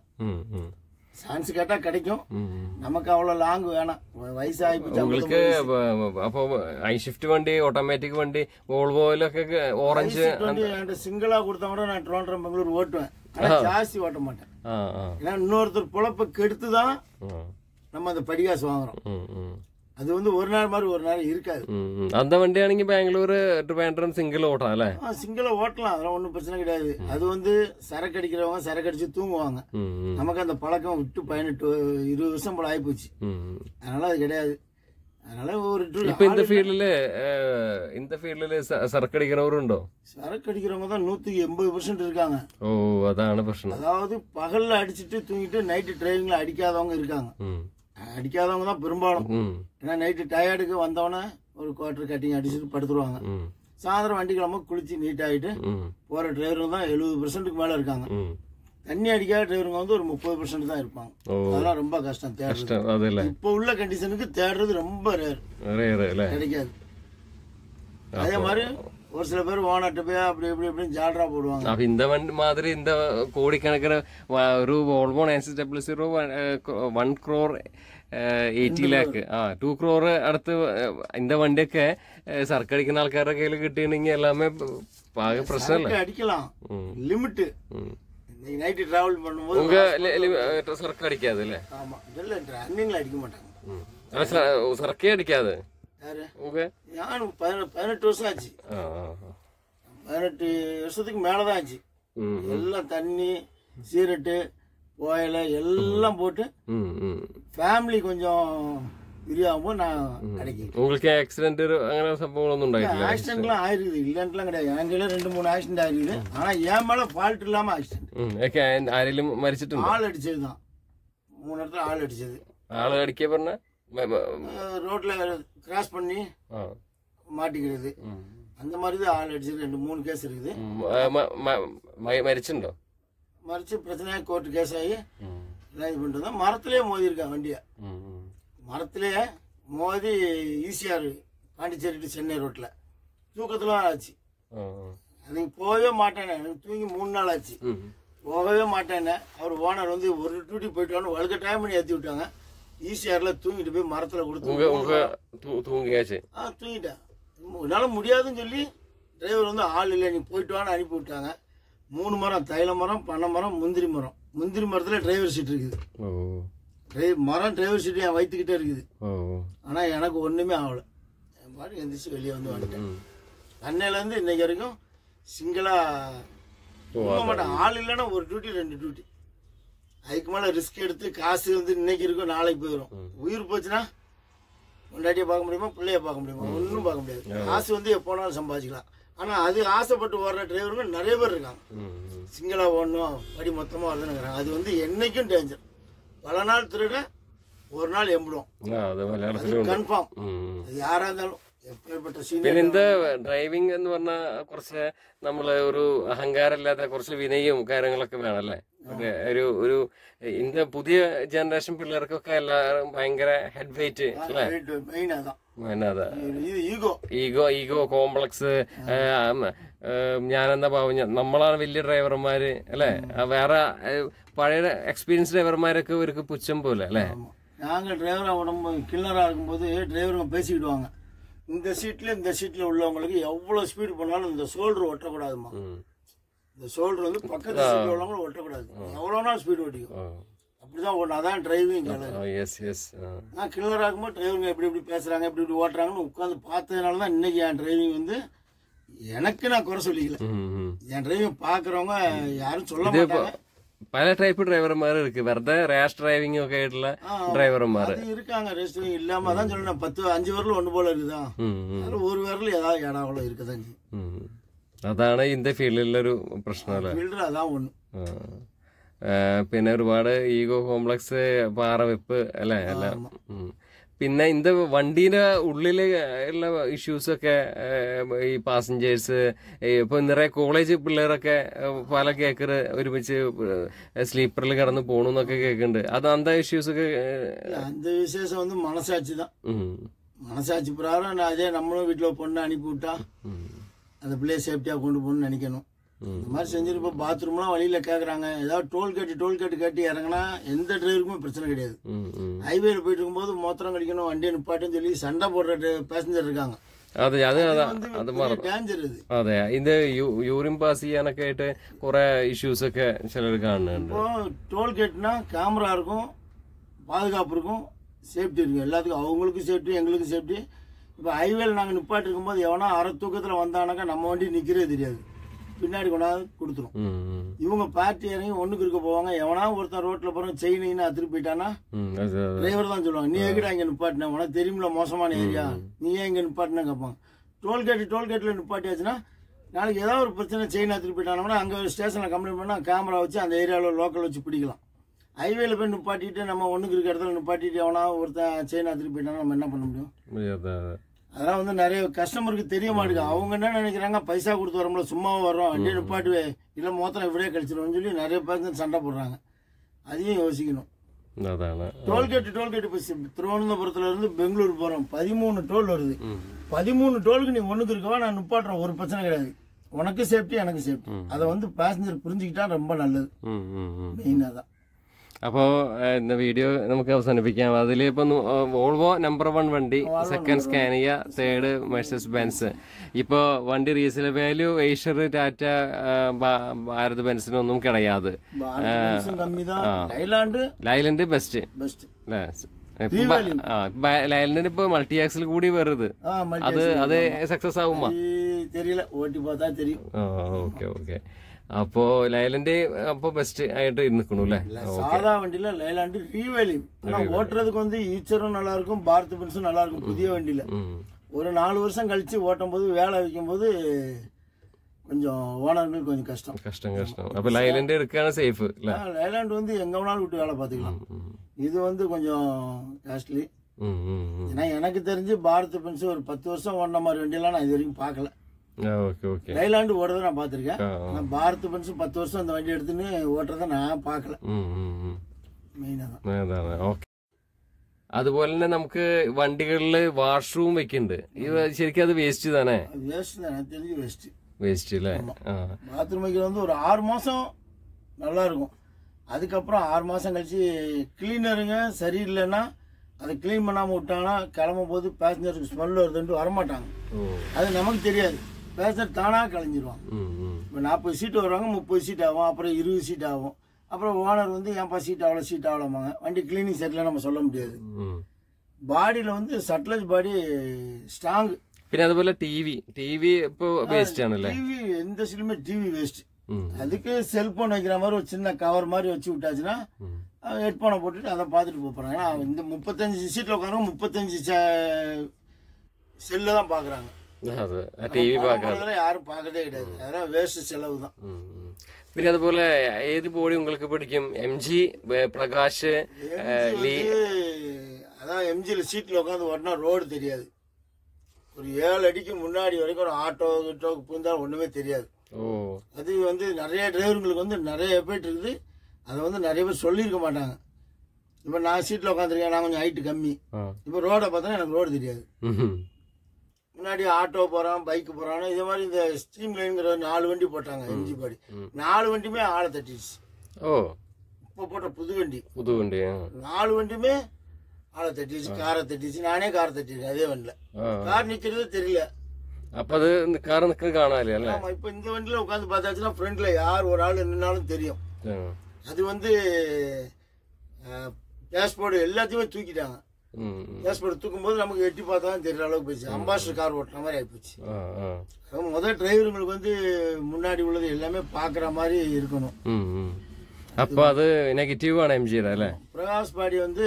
சான்ஸ் கேட்டா கிடைக்கும், நமக்கு அவ்வளவு லாங் வேணாம், வயசு ஆயிப்போச்சு. உங்களுக்கு அப்போ ஐ ஷிஃப்ட் வண்டி ഓട്ടോമാറ്റിക് വണ്ടി വോൾവോയിലൊക്കെ ഓറഞ്ച് என்கிட்ட சிங்கிளா கொடுத்தா கூட நான் ட்ரோண்ட்ரம் பெங்களூர் ஓட்டுவேன், ஆனா ஜாஸ்தி ஓட்ட மாட்டேன். ஏன்னா இன்னொருத்தர் பொழப்ப கெடுத்துதான் நம்ம அந்த படிகாசு வாங்குறோம். அது வந்து ஒரு நாள் மாதிரி ஒரு நாள் இருக்காது. அந்த வண்டியாണെങ്കിൽ பெங்களூர் ட்ரிவாண்ட்ரம் சிங்கிள் ஓட்டலாம் இல்ல? சிங்கிள ஓட்டலாம், அதெல்லாம் ஒன்றும் பிரச்சனை கிடையாது. அது வந்து சரக்கு அடிக்கிறவங்க சரக்கு அடிச்சு தூங்குவாங்க. நமக்கு அந்த பழக்கம் விட்டு பதினெட்டு இருபது வருஷம் போல ஆயிப்போச்சு. அதனால அது கிடையாது. அதனால ஒரு இப்ப இந்த ஃபீல்டுல இந்த ஃபீல்டுல சரக்கு அடிக்கிறவரும் உண்டோ? சரக்கு அடிக்கிறவங்க தான் நூத்துக்கு எண்பது பெர்சென்ட் இருக்காங்க. ஓ, அதான பிரச்சனை. அதாவது பகல்ல அடிச்சுட்டு தூங்கிட்டு நைட்டு டிரைவிங்ல அடிக்காதவங்க இருக்காங்க. அடிக்காதவங்க தான் பெரும்பாலும். ஏன்னா நைட்டு டயர்டுக்கு வந்தவொடனே ஒரு குவார்டர் கட்டிங் அடிச்சுட்டு படுத்துருவாங்க. சாயந்தரம் வண்டி கிளம்ப குளிச்சு நீட் ஆகிட்டு போற டிரைவருங்க தான் எழுபது பெர்சென்ட்டுக்கு மேல இருக்காங்க. தண்ணி அடிக்காத டிரைவருங்க வந்து ஒரு முப்பது பெர்சென்ட் தான் இருப்பாங்க. அதெல்லாம் ரொம்ப கஷ்டம் தேடுறது. இப்ப உள்ள கண்டிஷனுக்கு தேடுறது ரொம்ப ரேர், கிடைக்காது. அதே மாதிரி ஒரு சில பேர் ஓனர்ட்ட போய் அப்படி எப்படி எப்படின்னு ஜால்ரா போடுவாங்க. அப்ப இந்த வண்டி மாதிரி இந்த கோடிக்கணக்கிന് ഒരു Volvo nine six double zero one crore eighty lakh ആ ടു ക്രോർ അടുത്ത് இந்த வண்டிയൊക്കെ சரக்கு அடிക്കുന്ന ആൾക്കാരുടെ കയ്യിൽ കിട്ടിയിട്ടുണ്ടെങ്കിൽ எல்லாமே பாக பிரச்சனை அடிக்கலாம். லிமிட் நைட் டிராவல் பண்ணும்போது உங்க சரக்கு அடிக்காது இல்ல? ஆமா, இல்ல ரன்னிங்ல அடிக்க மாட்டாங்க. சரக்கே அடிக்காது. நான் பதினெட்டு வருஷம் ஆச்சு, பதினெட்டு வருஷத்துக்கு மேலதான் ஆச்சு. எல்லாம் தண்ணி சீரட்டு ஓயில எல்லாம் போட்டு ஃபேமிலி கொஞ்சம் விரியாகும் நான் கிடைக்கும். உங்களுக்கு ஆக்சிடென்ட் അങ്ങനെ സംഭവങ്ങളൊന്നും ഉണ്ടായിട്ടില്ല? ஆக்சிடென்ட்லாம் ஆயிருக்குது, இல்லன்ட்டுலாம் கிடையாது. என் கையில ரெண்டு மூணு ஆக்சிடென்ட் ஆயிருக்குது. ஆனா என் மேல ஃபால்ட் இல்லாம ஆக்சிடென்ட். ആരെങ്കിലും മരിച്ചിട്ടുണ്ട്? ஆள் அடிச்சதுதான், மூணு இடத்துல ஆள் அடிச்சது. ஆள் அடிக்க പറഞ്ഞ ரோட்ல கிராஸ் பண்ணி மாட்டிக்கிறது அந்த மாதிரி தான் ஆள் அடிச்சு ரெண்டு மூணு கேஸ் இருக்குது. மரிச்சுண்டோ மறிச்சு பிரச்சனையாக கோர்ட்டு கேஸ் ஆகி எல்லாம் இது பண்ணிட்டு தான் மரத்துலேயே மோதி இருக்கான் வண்டியை. மரத்துலேயே மோதி ஈசிஆர் பாண்டிச்சேரி டு சென்னை ரோட்டில் தூக்கத்தில் ஆச்சு. அதுக்கு போகவே மாட்டேனே, எனக்கு தூங்கி மூணு நாள் ஆச்சு, போகவே மாட்டேனே. அவர் ஓனர் வந்து ஒரு டியூட்டி போயிட்டு வாங்க வழுக்க டைம் பண்ணி ஏற்றி விட்டாங்க. ஈசிஆரில் தூங்கிட்டு போய் மரத்தில் கொடுத்து தூங்கியாச்சு. ஆ தூங்கிட்டேன். என்னால் முடியாதுன்னு சொல்லி டிரைவர் வந்து ஆள் இல்லை நீ போயிட்டு வான்னு அனுப்பி விட்டாங்க. மூணு மரம், தைல மரம், பனை மரம், முந்திரி மரம். முந்திரி மரத்தில் டிரைவர் சீட் இருக்குது. டிரைவர் மரம் டிரைவர் சீட்டு என் வயிற்றுக்கிட்டே இருக்குது. ஆனால் எனக்கு ஒன்றுமே ஆகலை. என் பாட்டு எந்திரிச்சு வெளியே வந்து வந்துட்டேன். அன்னையிலேருந்து இன்னைக்கு வரைக்கும் சிங்கிளாக போக மாட்டேன். ஆள் இல்லைன்னா ஒரு டியூட்டி ரெண்டு டியூட்டி. அதுக்கு மேலே ரிஸ்க் எடுத்து காசு வந்து இன்னைக்கு இருக்கும் நாளைக்கு போயிடும். உயிர் போச்சுன்னா பொண்டாட்டியை பார்க்க முடியுமா, பிள்ளைய பார்க்க முடியுமா, ஒன்றும் பார்க்க முடியாது. காசு வந்து எப்போனாலும் சம்பாதிக்கலாம். ஆனால் அது ஆசைப்பட்டு ஓடுற டிரைவருங்க நிறைய பேர் இருக்காங்க. சிங்கிளாக ஓடணும் படி மொத்தமாக வருதுன்னு. அது வந்து என்னைக்கும் டேஞ்சர். பல நாள் திருட ஒரு நாள் எம்பிடும் கன்ஃபார்ம். அது யாராக இருந்தாலும் പിന്നെ ഇന്ത ഡ്രൈവിംഗ് എന്ന് പറഞ്ഞാൽ കുറച്ച് നമ്മള് ഒരു അഹങ്കാരം ഇല്ലാത്ത കുറച്ച് വിനയും കാര്യങ്ങളൊക്കെ വേണമല്ലേ. ഒരു ഒരു ഇന്ത്യ പുതിയ ജനറേഷൻ പിള്ളേർക്കൊക്കെ എല്ലാവരും ഭയങ്കര ഹെഡ് വെയിറ്റ് അല്ലേ. ഈഗോ ഈഗോ കോംപ്ലക്സ് ഞാനെന്താ പാവ നമ്മളാണ് വലിയ ഡ്രൈവർമാര് അല്ലെ. വേറെ പഴയ എക്സ്പീരിയൻസ് ഡ്രൈവർമാരൊക്കെ ഇവർക്ക് പുച്ഛം പോലെ അല്ലേ. நாங்கள் டிரைவராக உடம்பு கிளராக இருக்கும்போது டிரைவருங்க பேசிக்கிடுவாங்க. இந்த சீட்ல இந்த சீட்ல உள்ளவங்களுக்கு எவ்வளவு ஸ்பீடு போனாலும் இந்த ஷோல்டர் ஒட்டக்கூடாதுமா. இந்த ஷோல்டர் வந்து பக்கத்து சீட்ல உள்ளவங்களும் ஒட்டக்கூடாது. எவ்வளவு நாள் ஸ்பீடு ஓட்டிக்கும் அப்படிதான் ஓடணும். அதான் டிரைவிங். நான் கிளராக இருக்கும்போது டிரைவருங்க எப்படி எப்படி பேசுறாங்க எப்படி எப்படி ஓட்டுறாங்கன்னு உட்காந்து பார்த்ததுனால தான் இன்னைக்கு என் டிரைவிங் வந்து எனக்கு நான் குறை சொல்லிக்கல. என் டிரைவிங் பாக்குறவங்க யாரும் சொல்ல மாட்டாங்க. പല ടൈപ്പ് ഡ്രൈവർമാർ ഇருக்கு. വെറുതെ റാഷ് ഡ്രൈവിംഗ് ഒക്കെ ആയിട്ടുള്ള ഡ്രൈവർമാർ இருக்காங்க. ரேஷ் டிரைவிங் இல்லாம அதான் சொல்றேன். பத்து அஞ்சு விரல் ஒன்று போல இருக்குதா, ஒரு விரல் ஏதாவது ஏடாவளோ இருக்குதான். അതാണ് ഇതിന്റെ ഫീൽഡിലൊരു പ്രശ്നം. അതാ ഒന്ന്. പിന്നെ ഒരുപാട് ഈഗോ കോംപ്ലക്സ്, പാറവെപ്പ് അല്ലെ എല്ലാം. പിന്നെ இந்த വണ്ടിയുടെ ഉള്ളില് ഉള്ള ഇഷ്യൂസൊക്കെ ഈ പാസഞ്ചേഴ്സ് ഇപ്പൊ നിറയെ കോളേജ് പിള്ളേരൊക്കെ പല കേക്കറ് ഒരുമിച്ച് സ്ലീപ്പറിൽ കിടന്ന് പോണെന്നൊക്കെ കേൾക്കുന്നുണ്ട്. അത് அந்த இஷ்யூஸ் ഒക്കെ அந்த விசேஷம் வந்து மனசாட்சி தான். மனசாட்சி பிரகாரம் அதே நம்மளும் வீட்டில் பொண்ணு அனுப்பி விட்டா அந்த பிள்ளைய சேஃப்டியா கொண்டு போகணும்னு நினைக்கணும். இந்த மாதிரி செஞ்சுட்டு இப்போ பாத்ரூம்லாம் வழியில கேட்குறாங்க. ஏதாவது டோல் கேட்டு டோல் கேட்டு கேட்டு இறங்கினா எந்த டிரைவருக்குமே பிரச்சனை கிடையாது. ஹைவேல போயிட்டு இருக்கும்போது மோத்திரம் கடிக்கணும் வண்டியை நிப்பாட்டுன்னு சொல்லி சண்டை போடுற பேசஞ்சர் இருக்காங்க. അതെ അത് അത് ഡേഞ്ചർ ഇത്. അതെ ഇത് യൂറിൻ പാസ് ചെയ്യാനൊക്കെ ആയിട്ട് കുറെ ഇഷ്യൂസ് ഒക്കെ ചിലർ കാണുന്നുണ്ട്. இப்போ டோல் கேட்னா கேமரா இருக்கும், பாதுகாப்பு இருக்கும், சேஃப்டி இருக்கும். எல்லாத்துக்கும் அவங்களுக்கும் சேஃப்டி எங்களுக்கும் சேஃப்டி. இப்போ ஹைவேல நாங்கள் நிப்பாட்டி இருக்கும்போது எவனா அரை தூக்கத்தில் வந்தானாக்கா நம்ம வண்டி நிற்கிறே தெரியாது, பின்னாடி கொண்டாந்து கொடுத்துரும். இவங்க பார்ட்டி இறங்கி ஒண்ணுக்கு இருக்க போவாங்க. எவனா ஒருத்தன் ரோட்ல போறோம் செயின் அத்திட்டு போயிட்டானா டிரைவர் தான் சொல்லுவாங்க, நீ எங்கடா இங்க நிப்பாட்டின, உனக்கு தெரியுமில மோசமான ஏரியா, நீ ஏன் இங்க நிப்பாட்டின கேட்பாங்க. டோல் கேட்டு டோல் கேட்ல நிப்பாட்டியாச்சுன்னா நாளைக்கு ஏதாவது ஒரு பிரச்சனை செயின் அத்திட்டு போயிட்டாங்கன்னா அங்க ஒரு ஸ்டேஷன்ல கம்ப்ளைண்ட் பண்ணா கேமரா வச்சு அந்த ஏரியாவில் லோக்கல் வச்சு பிடிக்கலாம். ஹைவேல போய் நிப்பாட்டிட்டு நம்ம ஒண்ணுக்கு இருக்க இடத்துல நிப்பாட்டிட்டு எவனா ஒருத்தன் செயின் அத்திட்டு போயிட்டானா நம்ம என்ன பண்ண முடியும்? அதெல்லாம் வந்து நிறைய கஸ்டமருக்கு தெரிய மாட்டேங்குது. அவங்க என்ன நினைக்கிறாங்க, பைசா கொடுத்து வரோம்ல சும்மாவே வர்றோம் வண்டியை நிப்பாட்டுவே இல்லை மொத்தம் இப்படியே கழிச்சிடுவோம்னு சொல்லி நிறைய பேருக்கு சண்டை போடுறாங்க. அதையும் யோசிக்கணும். டோல்கேட்டு டோல்கேட் இப்போ திருவனந்தபுரத்துல இருந்து பெங்களூர் போறோம், பதிமூணு டோல் வருது. பதிமூணு டோலுக்கு நீ ஒண்ணுக்கு இருக்கவா நான் நிப்பாட்டுறேன், ஒரு பிரச்சனை கிடையாது. உனக்கு சேஃப்டி எனக்கு சேஃப்டி. அதை வந்து பேசஞ்சர் புரிஞ்சுக்கிட்டா ரொம்ப நல்லது. மெயினாக தான். അപ്പോൾ ഇന്ന വീഡിയോ നമുക്ക് അവസാനിപ്പിക്കാം. അതിലിപ്പോൾ വോൾവോ നമ്പർ വൺ വണ്ടി, second Scania, third Mercedes Benz. ഇപ്പോൾ വണ്ടി resale value Eicher, Tata, Bharat ബെൻസിനൊന്നും കിടയാതെ. ലൈലൻഡ് ബെസ്റ്റ് അല്ലേ. ലൈലൻഡിന് ഇപ്പൊ മൾട്ടി ആക്സിൽ കൂടി വരുത്, അത് അത് സക്സസ് ആവുമ്പോ ഓക്കെ ഓക്കെ. அப்போ லைலண்டே அப்போ பெஸ்ட் ஆயிட்டு நிக்கணும் இல்ல. சாதா வண்டியில லைலாண்டு ரீவேலி ஓட்டுறதுக்கு வந்து ஈச்சரும் நல்லா இருக்கும், பாரத் பென்ஸும் நல்லா இருக்கும். புதிய வண்டியில ஒரு நாலு வருஷம் கழிச்சு ஓட்டும் போது வேலை வைக்கும் போது கொஞ்சம் ஓனர்களுக்கு கொஞ்சம் கஷ்டம் கஷ்டம் கஷ்டம். அப்ப லைலாண்ட் எடுக்கான சேஃப் இல்ல. லைலாண்ட் வந்து எங்க வேணாலும் விட்டு வேலை பார்த்துக்கலாம். இது வந்து கொஞ்சம் காஸ்ட்லி. ஏன்னா எனக்கு தெரிஞ்சு பாரத் பென்ஸ் ஒரு பத்து வருஷம் ஓடின மாதிரி வண்டியெல்லாம் நான் இது வரைக்கும் பார்க்கல. லைலாண்டு ஓடுறத நான் பார்த்துருக்கேன். ஆனால் பாரத் பென்ஸ் பத்து வருஷம் அந்த வண்டி எடுத்துன்னு ஓட்டுறத நான் பார்க்கல. மெயினாக தான். അതുപോലെ തന്നെ നമുക്ക് വണ്ടികളിൽ വാഷ്റൂം വെക്കുന്നുണ്ട്. ശരിക്കും അത് വേസ്റ്റ് தானே? வேஸ்ட் தான், எனக்கு தெரிஞ்சு வேஸ்ட். வேஸ்ட் இல்லை. பாத்ரூம் வைக்கிறது வந்து ஒரு ஆறு மாதம் நல்லா இருக்கும். அதுக்கப்புறம் ஆறு மாதம் கழிச்சு கிளீனருங்க சரியில்லைன்னா அதை க்ளீன் பண்ணாமல் விட்டாங்கன்னா கிளம்பும் போது பேசஞ்சருக்கு ஸ்மெல் வருதுன்ட்டு வரமாட்டாங்க. அது நமக்கு தெரியாது. பேசஞ்சர் தானாக கலைஞ்சிருவாங்க. இப்போ நாற்பது சீட்டு வருவாங்க, முப்பது சீட் ஆகும், அப்புறம் இருபது சீட் ஆகும். அப்புறம் ஓனர் வந்து ஏன்ப்பா சீட் அவ்வளோ சீட் ஆகலாமாங்க. வண்டி கிளீனிங் சரியில்லை நம்ம சொல்ல முடியாது. பாடியில் வந்து சட்லஜ் பாடி ஸ்ட்ராங். പിന്നെ അതുപോലെ ടിവി ടിവി இப்போ வேஸ்ட் ஆனல்ல. டிவி எந்த சீட்டுமே டிவி வேஸ்ட். அதுக்கு செல்போன் வைக்கிற மாதிரி ஒரு சின்ன கவர் மாதிரி வச்சு விட்டாச்சுன்னா ஹெட்போனை போட்டுட்டு அதை பார்த்துட்டு போகிறாங்க. ஏன்னா இந்த முப்பத்தஞ்சு சீட்டில் உட்காந்து முப்பத்தஞ்சு செல்ல தான் பார்க்குறாங்க. டிவி பார்க்கறதுல யாரும் பார்க்கறதே கிடையாது. அதெல்லாம் வேஸ்ட் செலவு தான். പിന്നെ അതുപോലെ ഏത് ബോഡി உங்களுக்கு பிடிக்கும்? MG, Prakash, Lee. அதான் எம்ஜியில் சீட்டில் உட்காந்து ஓட்டினா ரோடு தெரியாது. ஒரு ஏழு அடிக்கு முன்னாடி வரைக்கும் ஒரு ஆட்டோ கிட்டோக்கு புரிந்தாலும் ஒன்றுமே தெரியாது. அது வந்து நிறைய டிரைவருங்களுக்கு வந்து நிறைய எஃபெக்ட் இருக்குது. அதை வந்து நிறைய பேர் சொல்லியிருக்க மாட்டாங்க. இப்போ நான் சீட்டில் உட்காந்துருக்கேன், நான் கொஞ்சம் ஹைட்டு கம்மி. இப்போ ரோடை பார்த்தா எனக்கு ரோடு தெரியாது. முன்னாடி ஆட்டோ போகிறான், பைக்கு போகிறான். இதே மாதிரி இந்த ஸ்ட்ரீம் லைனுங்கிற நாலு வண்டி போட்டாங்க எம்ஜி பாடி. நாலு வண்டியுமே ஆளை தட்டிடுச்சு. ஓ, இப்போ போட்ட புது வண்டி புது வண்டி நாலு வண்டியுமே ஆளை தட்டிடுச்சு, காரை தட்டிடுச்சு. நானே காரை தட்டிடுறேன் அதே வண்டியில். கார் நிற்கிறது தெரியல. அப்போ அது இந்த காரை நிற்கிறது காணாலே. ஆமாம், இப்போ இந்த வண்டியில் உட்காந்து பார்த்தாச்சுன்னா ஃப்ரண்ட்டில் யார் ஒரு ஆள் நின்னாலும் தெரியும். அது வந்து டேஷ்போர்டு எல்லாத்தையுமே தூக்கிட்டாங்க. டேஷ்போர்டு தூக்கும்போது நமக்கு எட்டி பார்த்தா தான் தெரியற அளவுக்கு போயிடுச்சு. அம்பாசிடர் கார் ஓட்டுற மாதிரி ஆகிப்போச்சு. முதல் டிரைவருங்களுக்கு வந்து முன்னாடி உள்ளது எல்லாமே பார்க்குற மாதிரி இருக்கணும். அப்போ அது நெகட்டிவான எம்ஜி தான். பிரகாஷ் பாடி வந்து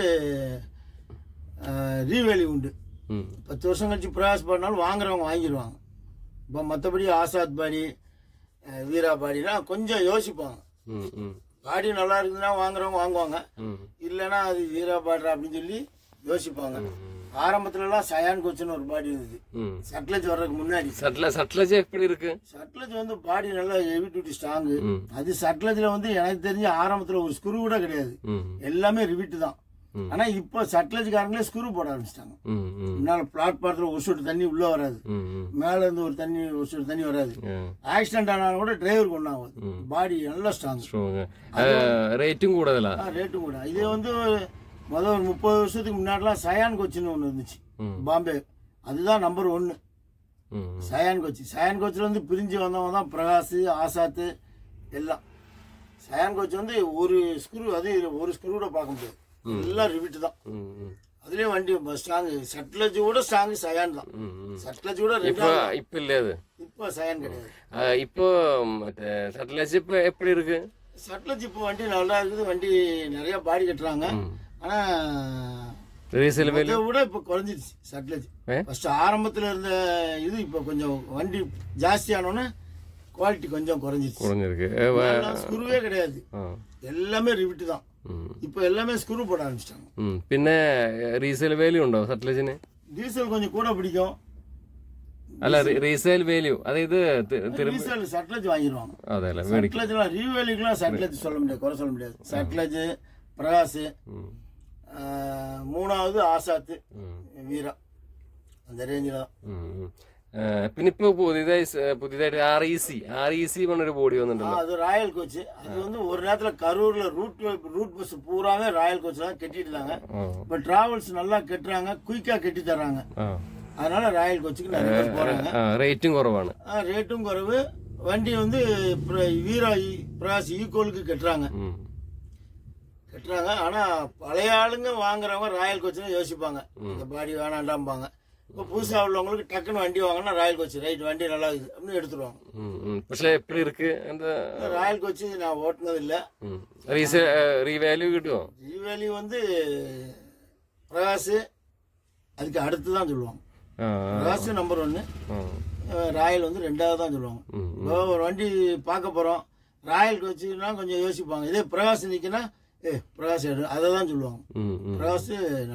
ரீவேல்யூ உண்டு. பத்து வருஷம் கழிச்சு பிரகாஷ் பாடினாலும் வாங்குறவங்க வாங்கிடுவாங்க. இப்போ மற்றபடி ஆசாத் பாடி, வீரா பாடினா கொஞ்சம் யோசிப்பாங்க. பாடி நல்லா இருக்குதுன்னா வாங்குறவங்க வாங்குவாங்க, இல்லைன்னா அது வீரா பாடுறா அப்படின்னு சொல்லி யோசிப்பாங்க. ஆரம்பத்துலலாம் சயான் கோச்சுன்னு ஒரு பாடி இருந்தது சட்லஜ் வர்றதுக்கு முன்னாடி. சட்லஜ் எப்படி இருக்கு? சட்லஜ் வந்து பாடி நல்லா ஹெவி டியூட்டி ஸ்ட்ராங்கு. அது சட்லஜ்ல வந்து எனக்கு தெரிஞ்ச ஆரம்பத்துல ஒரு ஸ்க்ரூ கூட கிடையாது, எல்லாமே ரிவிட்டு தான். ஆனா இப்போ சட்லஜ்காரங்களே ஸ்க்ரூ போட ஆரம்பிச்சிட்டாங்க. முன்னால பிளாட்பாரத்துல ஒரு சொட்டு தண்ணி உள்ள வராது, மேல இருந்து ஒரு தண்ணி ஒரு சொட்டு தண்ணி வராது. ஆக்சிடென்ட் ஆனாலும் கூட டிரைவருக்கு ஒன்றும் ஆகாது. பாடி நல்லா ஸ்ட்ராங். ரேட்டும் கூட ரேட்டும் கூட. இதே வந்து முதல் ஒரு முப்பது வருஷத்துக்கு முன்னாடிலாம் சயான் கோச்சின்னு ஒன்று இருந்துச்சு பாம்பே. அதுதான் நம்பர் ஒன்னு சயான் கோச்சி. சயான் கோச்சில் வந்து பிரிஞ்சு வந்தவங்க தான் பிரகாஷ், ஆசாத்து எல்லாம். சயான் கோச்சி வந்து ஒரு ஸ்க்ரூ, அது ஒரு ஸ்க்ரூ கூட பார்க்க முடியாது, எல்லாம் ரிவிட்டு தான். அதுலயும் வண்டி ஸ்ட்ராங். சட்லஜ் கூட ஸ்ட்ராங் சயான் தான். சட்லஜ் கூட இப்ப இல்ல, அது இப்போ சயான் கிடையாது. இப்போ சட்லஜ் இப்ப எப்படி இருக்கு? சட்லஜ் இப்போ வண்டி நல்லா இருக்குது. வண்டி நிறைய பாடி கட்டுறாங்க. ஆனா விட இப்ப குறைஞ்சிருச்சு சட்லஜ். ஃபர்ஸ்ட் ஆரம்பத்துல இருந்த இது இப்ப கொஞ்சம் வண்டி ஜாஸ்தி ஆனோன்னு குவாலிட்டி கொஞ்சம் குறைஞ்சிருச்சு. ஸ்க்ரூவே கிடையாது, எல்லாமே ரிவிட்டு தான். இப்போ எல்லாமே ஸ்க்ரூ போட ஆரம்பிச்சிட்டாங்க. പിന്നെ റീസെയിൽ വാല്യൂ ഉണ്ടോ സട്ലജിന്? ഡീസൽ கொஞ்சம் கூட பிடிக்கும். അല്ല റീസെയിൽ വാല്യൂ അതായത് റീസെയിൽ സട്ലജ് വാങ്ങിடுவாங்க. அதேல சட்லஜ்லாம் ரீவேல்யூக்குலாம் சட்லஜ் சொல்ல முடியாது, குறை சொல்ல முடியாது. சட்லஜ், பிரகாஷ், மூணாவது ஆசாத்து, வீரா, அந்த ரேஞ்சில் தான். പിന്നെ ഇപ്പൊ പുതിയതായി പുതിയതായിട്ട് R E C R E C പറഞ്ഞൊരു ബോഡി വന്നിട്ടുണ്ടല്ലോ. அது ராயல் கோச். அது வந்து ஒரு நேரத்துல கரூர்ல ரூட் ரூட் பஸ் பூராவே ராயல் கோச் தான் கட்டிட்டாங்க. இப்ப டிராவல்ஸ் நல்லா கட்டுறாங்க, குயிக்கா கட்டி தர்றாங்க. அதனால ராயல் கோச்சுக்கு நிறைய பேர் போறாங்க. ரேட்டும் குறைவான. ரேட்டும் குறைவு. வண்டி வந்து வீரா பிரகாஷ் ஈக்குவலுக்கு கட்டுறாங்க கட்டுறாங்க ஆனா பழைய ஆளுங்க வாங்குறவங்க ராயல் கோச் யோசிப்பாங்க, இந்த பாடி வேணாண்டாம்பாங்க. இப்போ புதுசா உள்ளவங்களுக்கு டக்குன்னு வண்டி வாங்கினா ராயல் கோச் ரைட் வண்டி நல்லா இருக்குது அப்படின்னு எடுத்துருவாங்க. எப்படி இருக்கு அந்த ராயல் கோச்? நான் ஓட்டுனது இல்லை. ரீவேல்யூ கிட்டும். ரீவேல்யூ வந்து பிரகாஷ் அதுக்கு அடுத்து தான் சொல்லுவாங்க. பிரகாஷ் நம்பர் ஒன்னு, ராயல் வந்து ரெண்டாவது தான் சொல்லுவாங்க. இப்போ ஒரு வண்டி பார்க்க போறோம், ராயல் கோச்சுன்னா கொஞ்சம் யோசிப்பாங்க. இதே பிரகாஷ் நிற்கினா ஏ பிரகாஷ் அதை தான் சொல்லுவாங்க. பிரகாஷ் நல்லா இருக்கும்.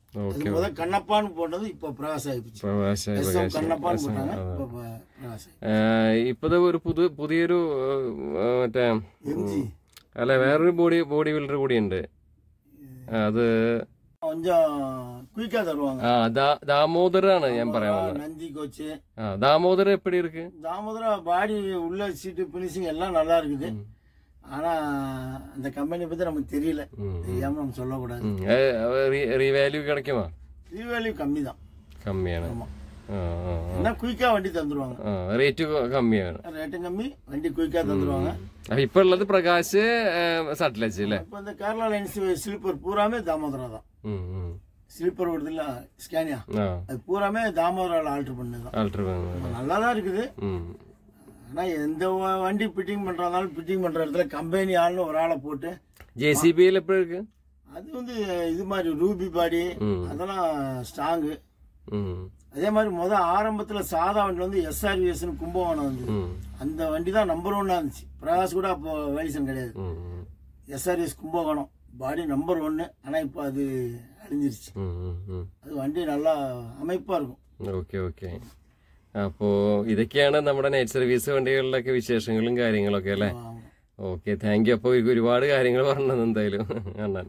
அது முதல் கண்ணப்பான்னு போட்டது இப்போ பிரகாஷ் ஆகிடுச்சு. கண்ணப்பான்னு போட்டாங்க இப்போ பிரகாஷ். ഇപ്പത്തെ ഒരു പുതു പുതിയൊരു മറ്റേ അല്ല വേറൊരു ബോഡി ബോഡി ബിൽഡർ കൂടിയുണ്ട്. അത് கொஞ்சம் குயிக்கா தருவாங்க. தாமோதராണ് ഞാൻ പറയാൻ വന്നത്. நந்தி கோச்சு தாமோதர் எப்படி இருக்கு? தாமோதரா பாடி உள்ள சீட்டு பினிஷிங் எல்லாம் நல்லா இருக்குது. ஆனா அந்த கம்பெனி பத்தி நமக்கு தெரியல, தெரியாம நம்ம சொல்லக்கூடாது. ரீவேல்யூ கிடைக்குமா? ரீவேல்யூ கம்மி தான். கம்மியான என்ன குயிக்கா வண்டி தந்துருவாங்க. ரேட்டு கம்மிയാണ്. ரேட்டு கம்மி, வண்டி குயிக்கா தந்துருவாங்க. இப்ப உள்ளது பிரகாஷ் சட்லஜ் இல்ல. இப்ப இந்த கேரளா லைன்ஸ் ஸ்லீப்பர் பூராமே தாமோதரா தான். ஸ்லீப்பர் வருது இல்ல ஸ்கேனியா, அது பூராமே தாமோதரால ஆல்டர் பண்ணதுதான். ஆல்டர் பண்ணது நல்லா தான் இருக்குது. ஆனா எந்த வண்டி ஃபிட்டிங் பண்றதாலும் ஃபிட்டிங் பண்ற இடத்துல கம்பெனி ஆள்னு ஒரு ஆளை போட்டு. ஜேசிபில எப்படி இருக்கு? அது வந்து இது மாதிரி ரூபி பாடி அதெல்லாம் ஸ்ட்ராங்கு. அதே மாதிரி முத ஆரம்பத்துல சாதா வண்டி வந்து எஸ்ஆர்விஎஸ் கும்பகோணம் வந்து அந்த வண்டி தான் நம்பர் ஒன்னா இருந்துச்சு. பிரகாஷ் கூட அப்போ வேலிசன் கிடையாது. எஸ்ஆர்விஎஸ் கும்பகோணம் பாடி நம்பர் ஒன்னு. ஆனா இப்போ அது அழிஞ்சிருச்சு. அது வண்டி நல்லா அமைப்பா இருக்கும். Okay okay. അപ്പോ ഇതൊക്കെയാണ് നമ്മുടെ നൈറ്റ് സർവീസ് വണ്ടികളിലൊക്കെ വിശേഷങ്ങളും കാര്യങ്ങളൊക്കെ അല്ലേ? Okay, thank you. അപ്പൊ ഒരുപാട് കാര്യങ്ങൾ പറഞ്ഞത് എന്തായാലും അണ്ണൻ.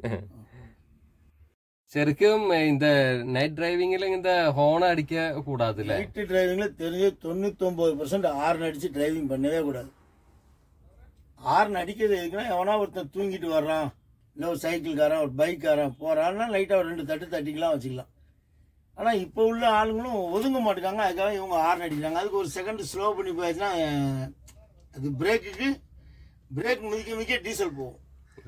ശരിക്കും இந்த நைட் டிரைவிங்ல இந்த ஹார்ன் அடிக்க கூடாது இல்ல? நைட் டிரைவிங்ல தெரிஞ்ச தொண்ணூத்தி ஒன்பது பர்சன்ட் ஹார்ன் அடிச்சு டிரைவிங் பண்ணவே கூடாது. ஹார்ன் அடிக்கிறது எதுக்குன்னா, எவனா ஒருத்தன் தூங்கிட்டு வர்றான், இல்ல ஒரு சைக்கிள்காரன் ஒரு பைக்காரன் போறான்னா லைட்டா ஒரு ரெண்டு தட்டு தட்டிக்கலாம் வச்சுக்கலாம். ஆனா இப்ப உள்ள ஆளுங்களும் ஒதுங்க மாட்டேங்காங்க. அதுக்காக இவங்க ஹார்ன் அடிக்கிறாங்க. அதுக்கு ஒரு செகண்ட் ஸ்லோ பண்ணி போயாச்சுன்னா அது பிரேக்குக்கு பிரேக் மிதிக்க மிதிக்க டீசல் போகும்.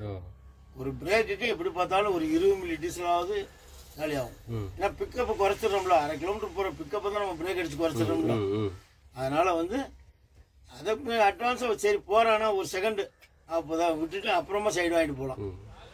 ஒரு பிரேக்குக்கு எப்படி பார்த்தாலும் ஒரு இருபது மில்லி டீசலாவது காலி ஆகும். ஏன்னா பிக்கப்பை குறைச்சிடறோம்ல, அரை கிலோமீட்டர் போற பிக்கப்பை தான் நம்ம பிரேக் அடிச்சு குறைச்சிடறோம்ல. அதனால வந்து அதை அட்வான்ஸா சரி போறானா ஒரு செகண்ட் அப்போதான் விட்டுட்டு அப்புறமா சைடு வாங்கிட்டு போகலாம்.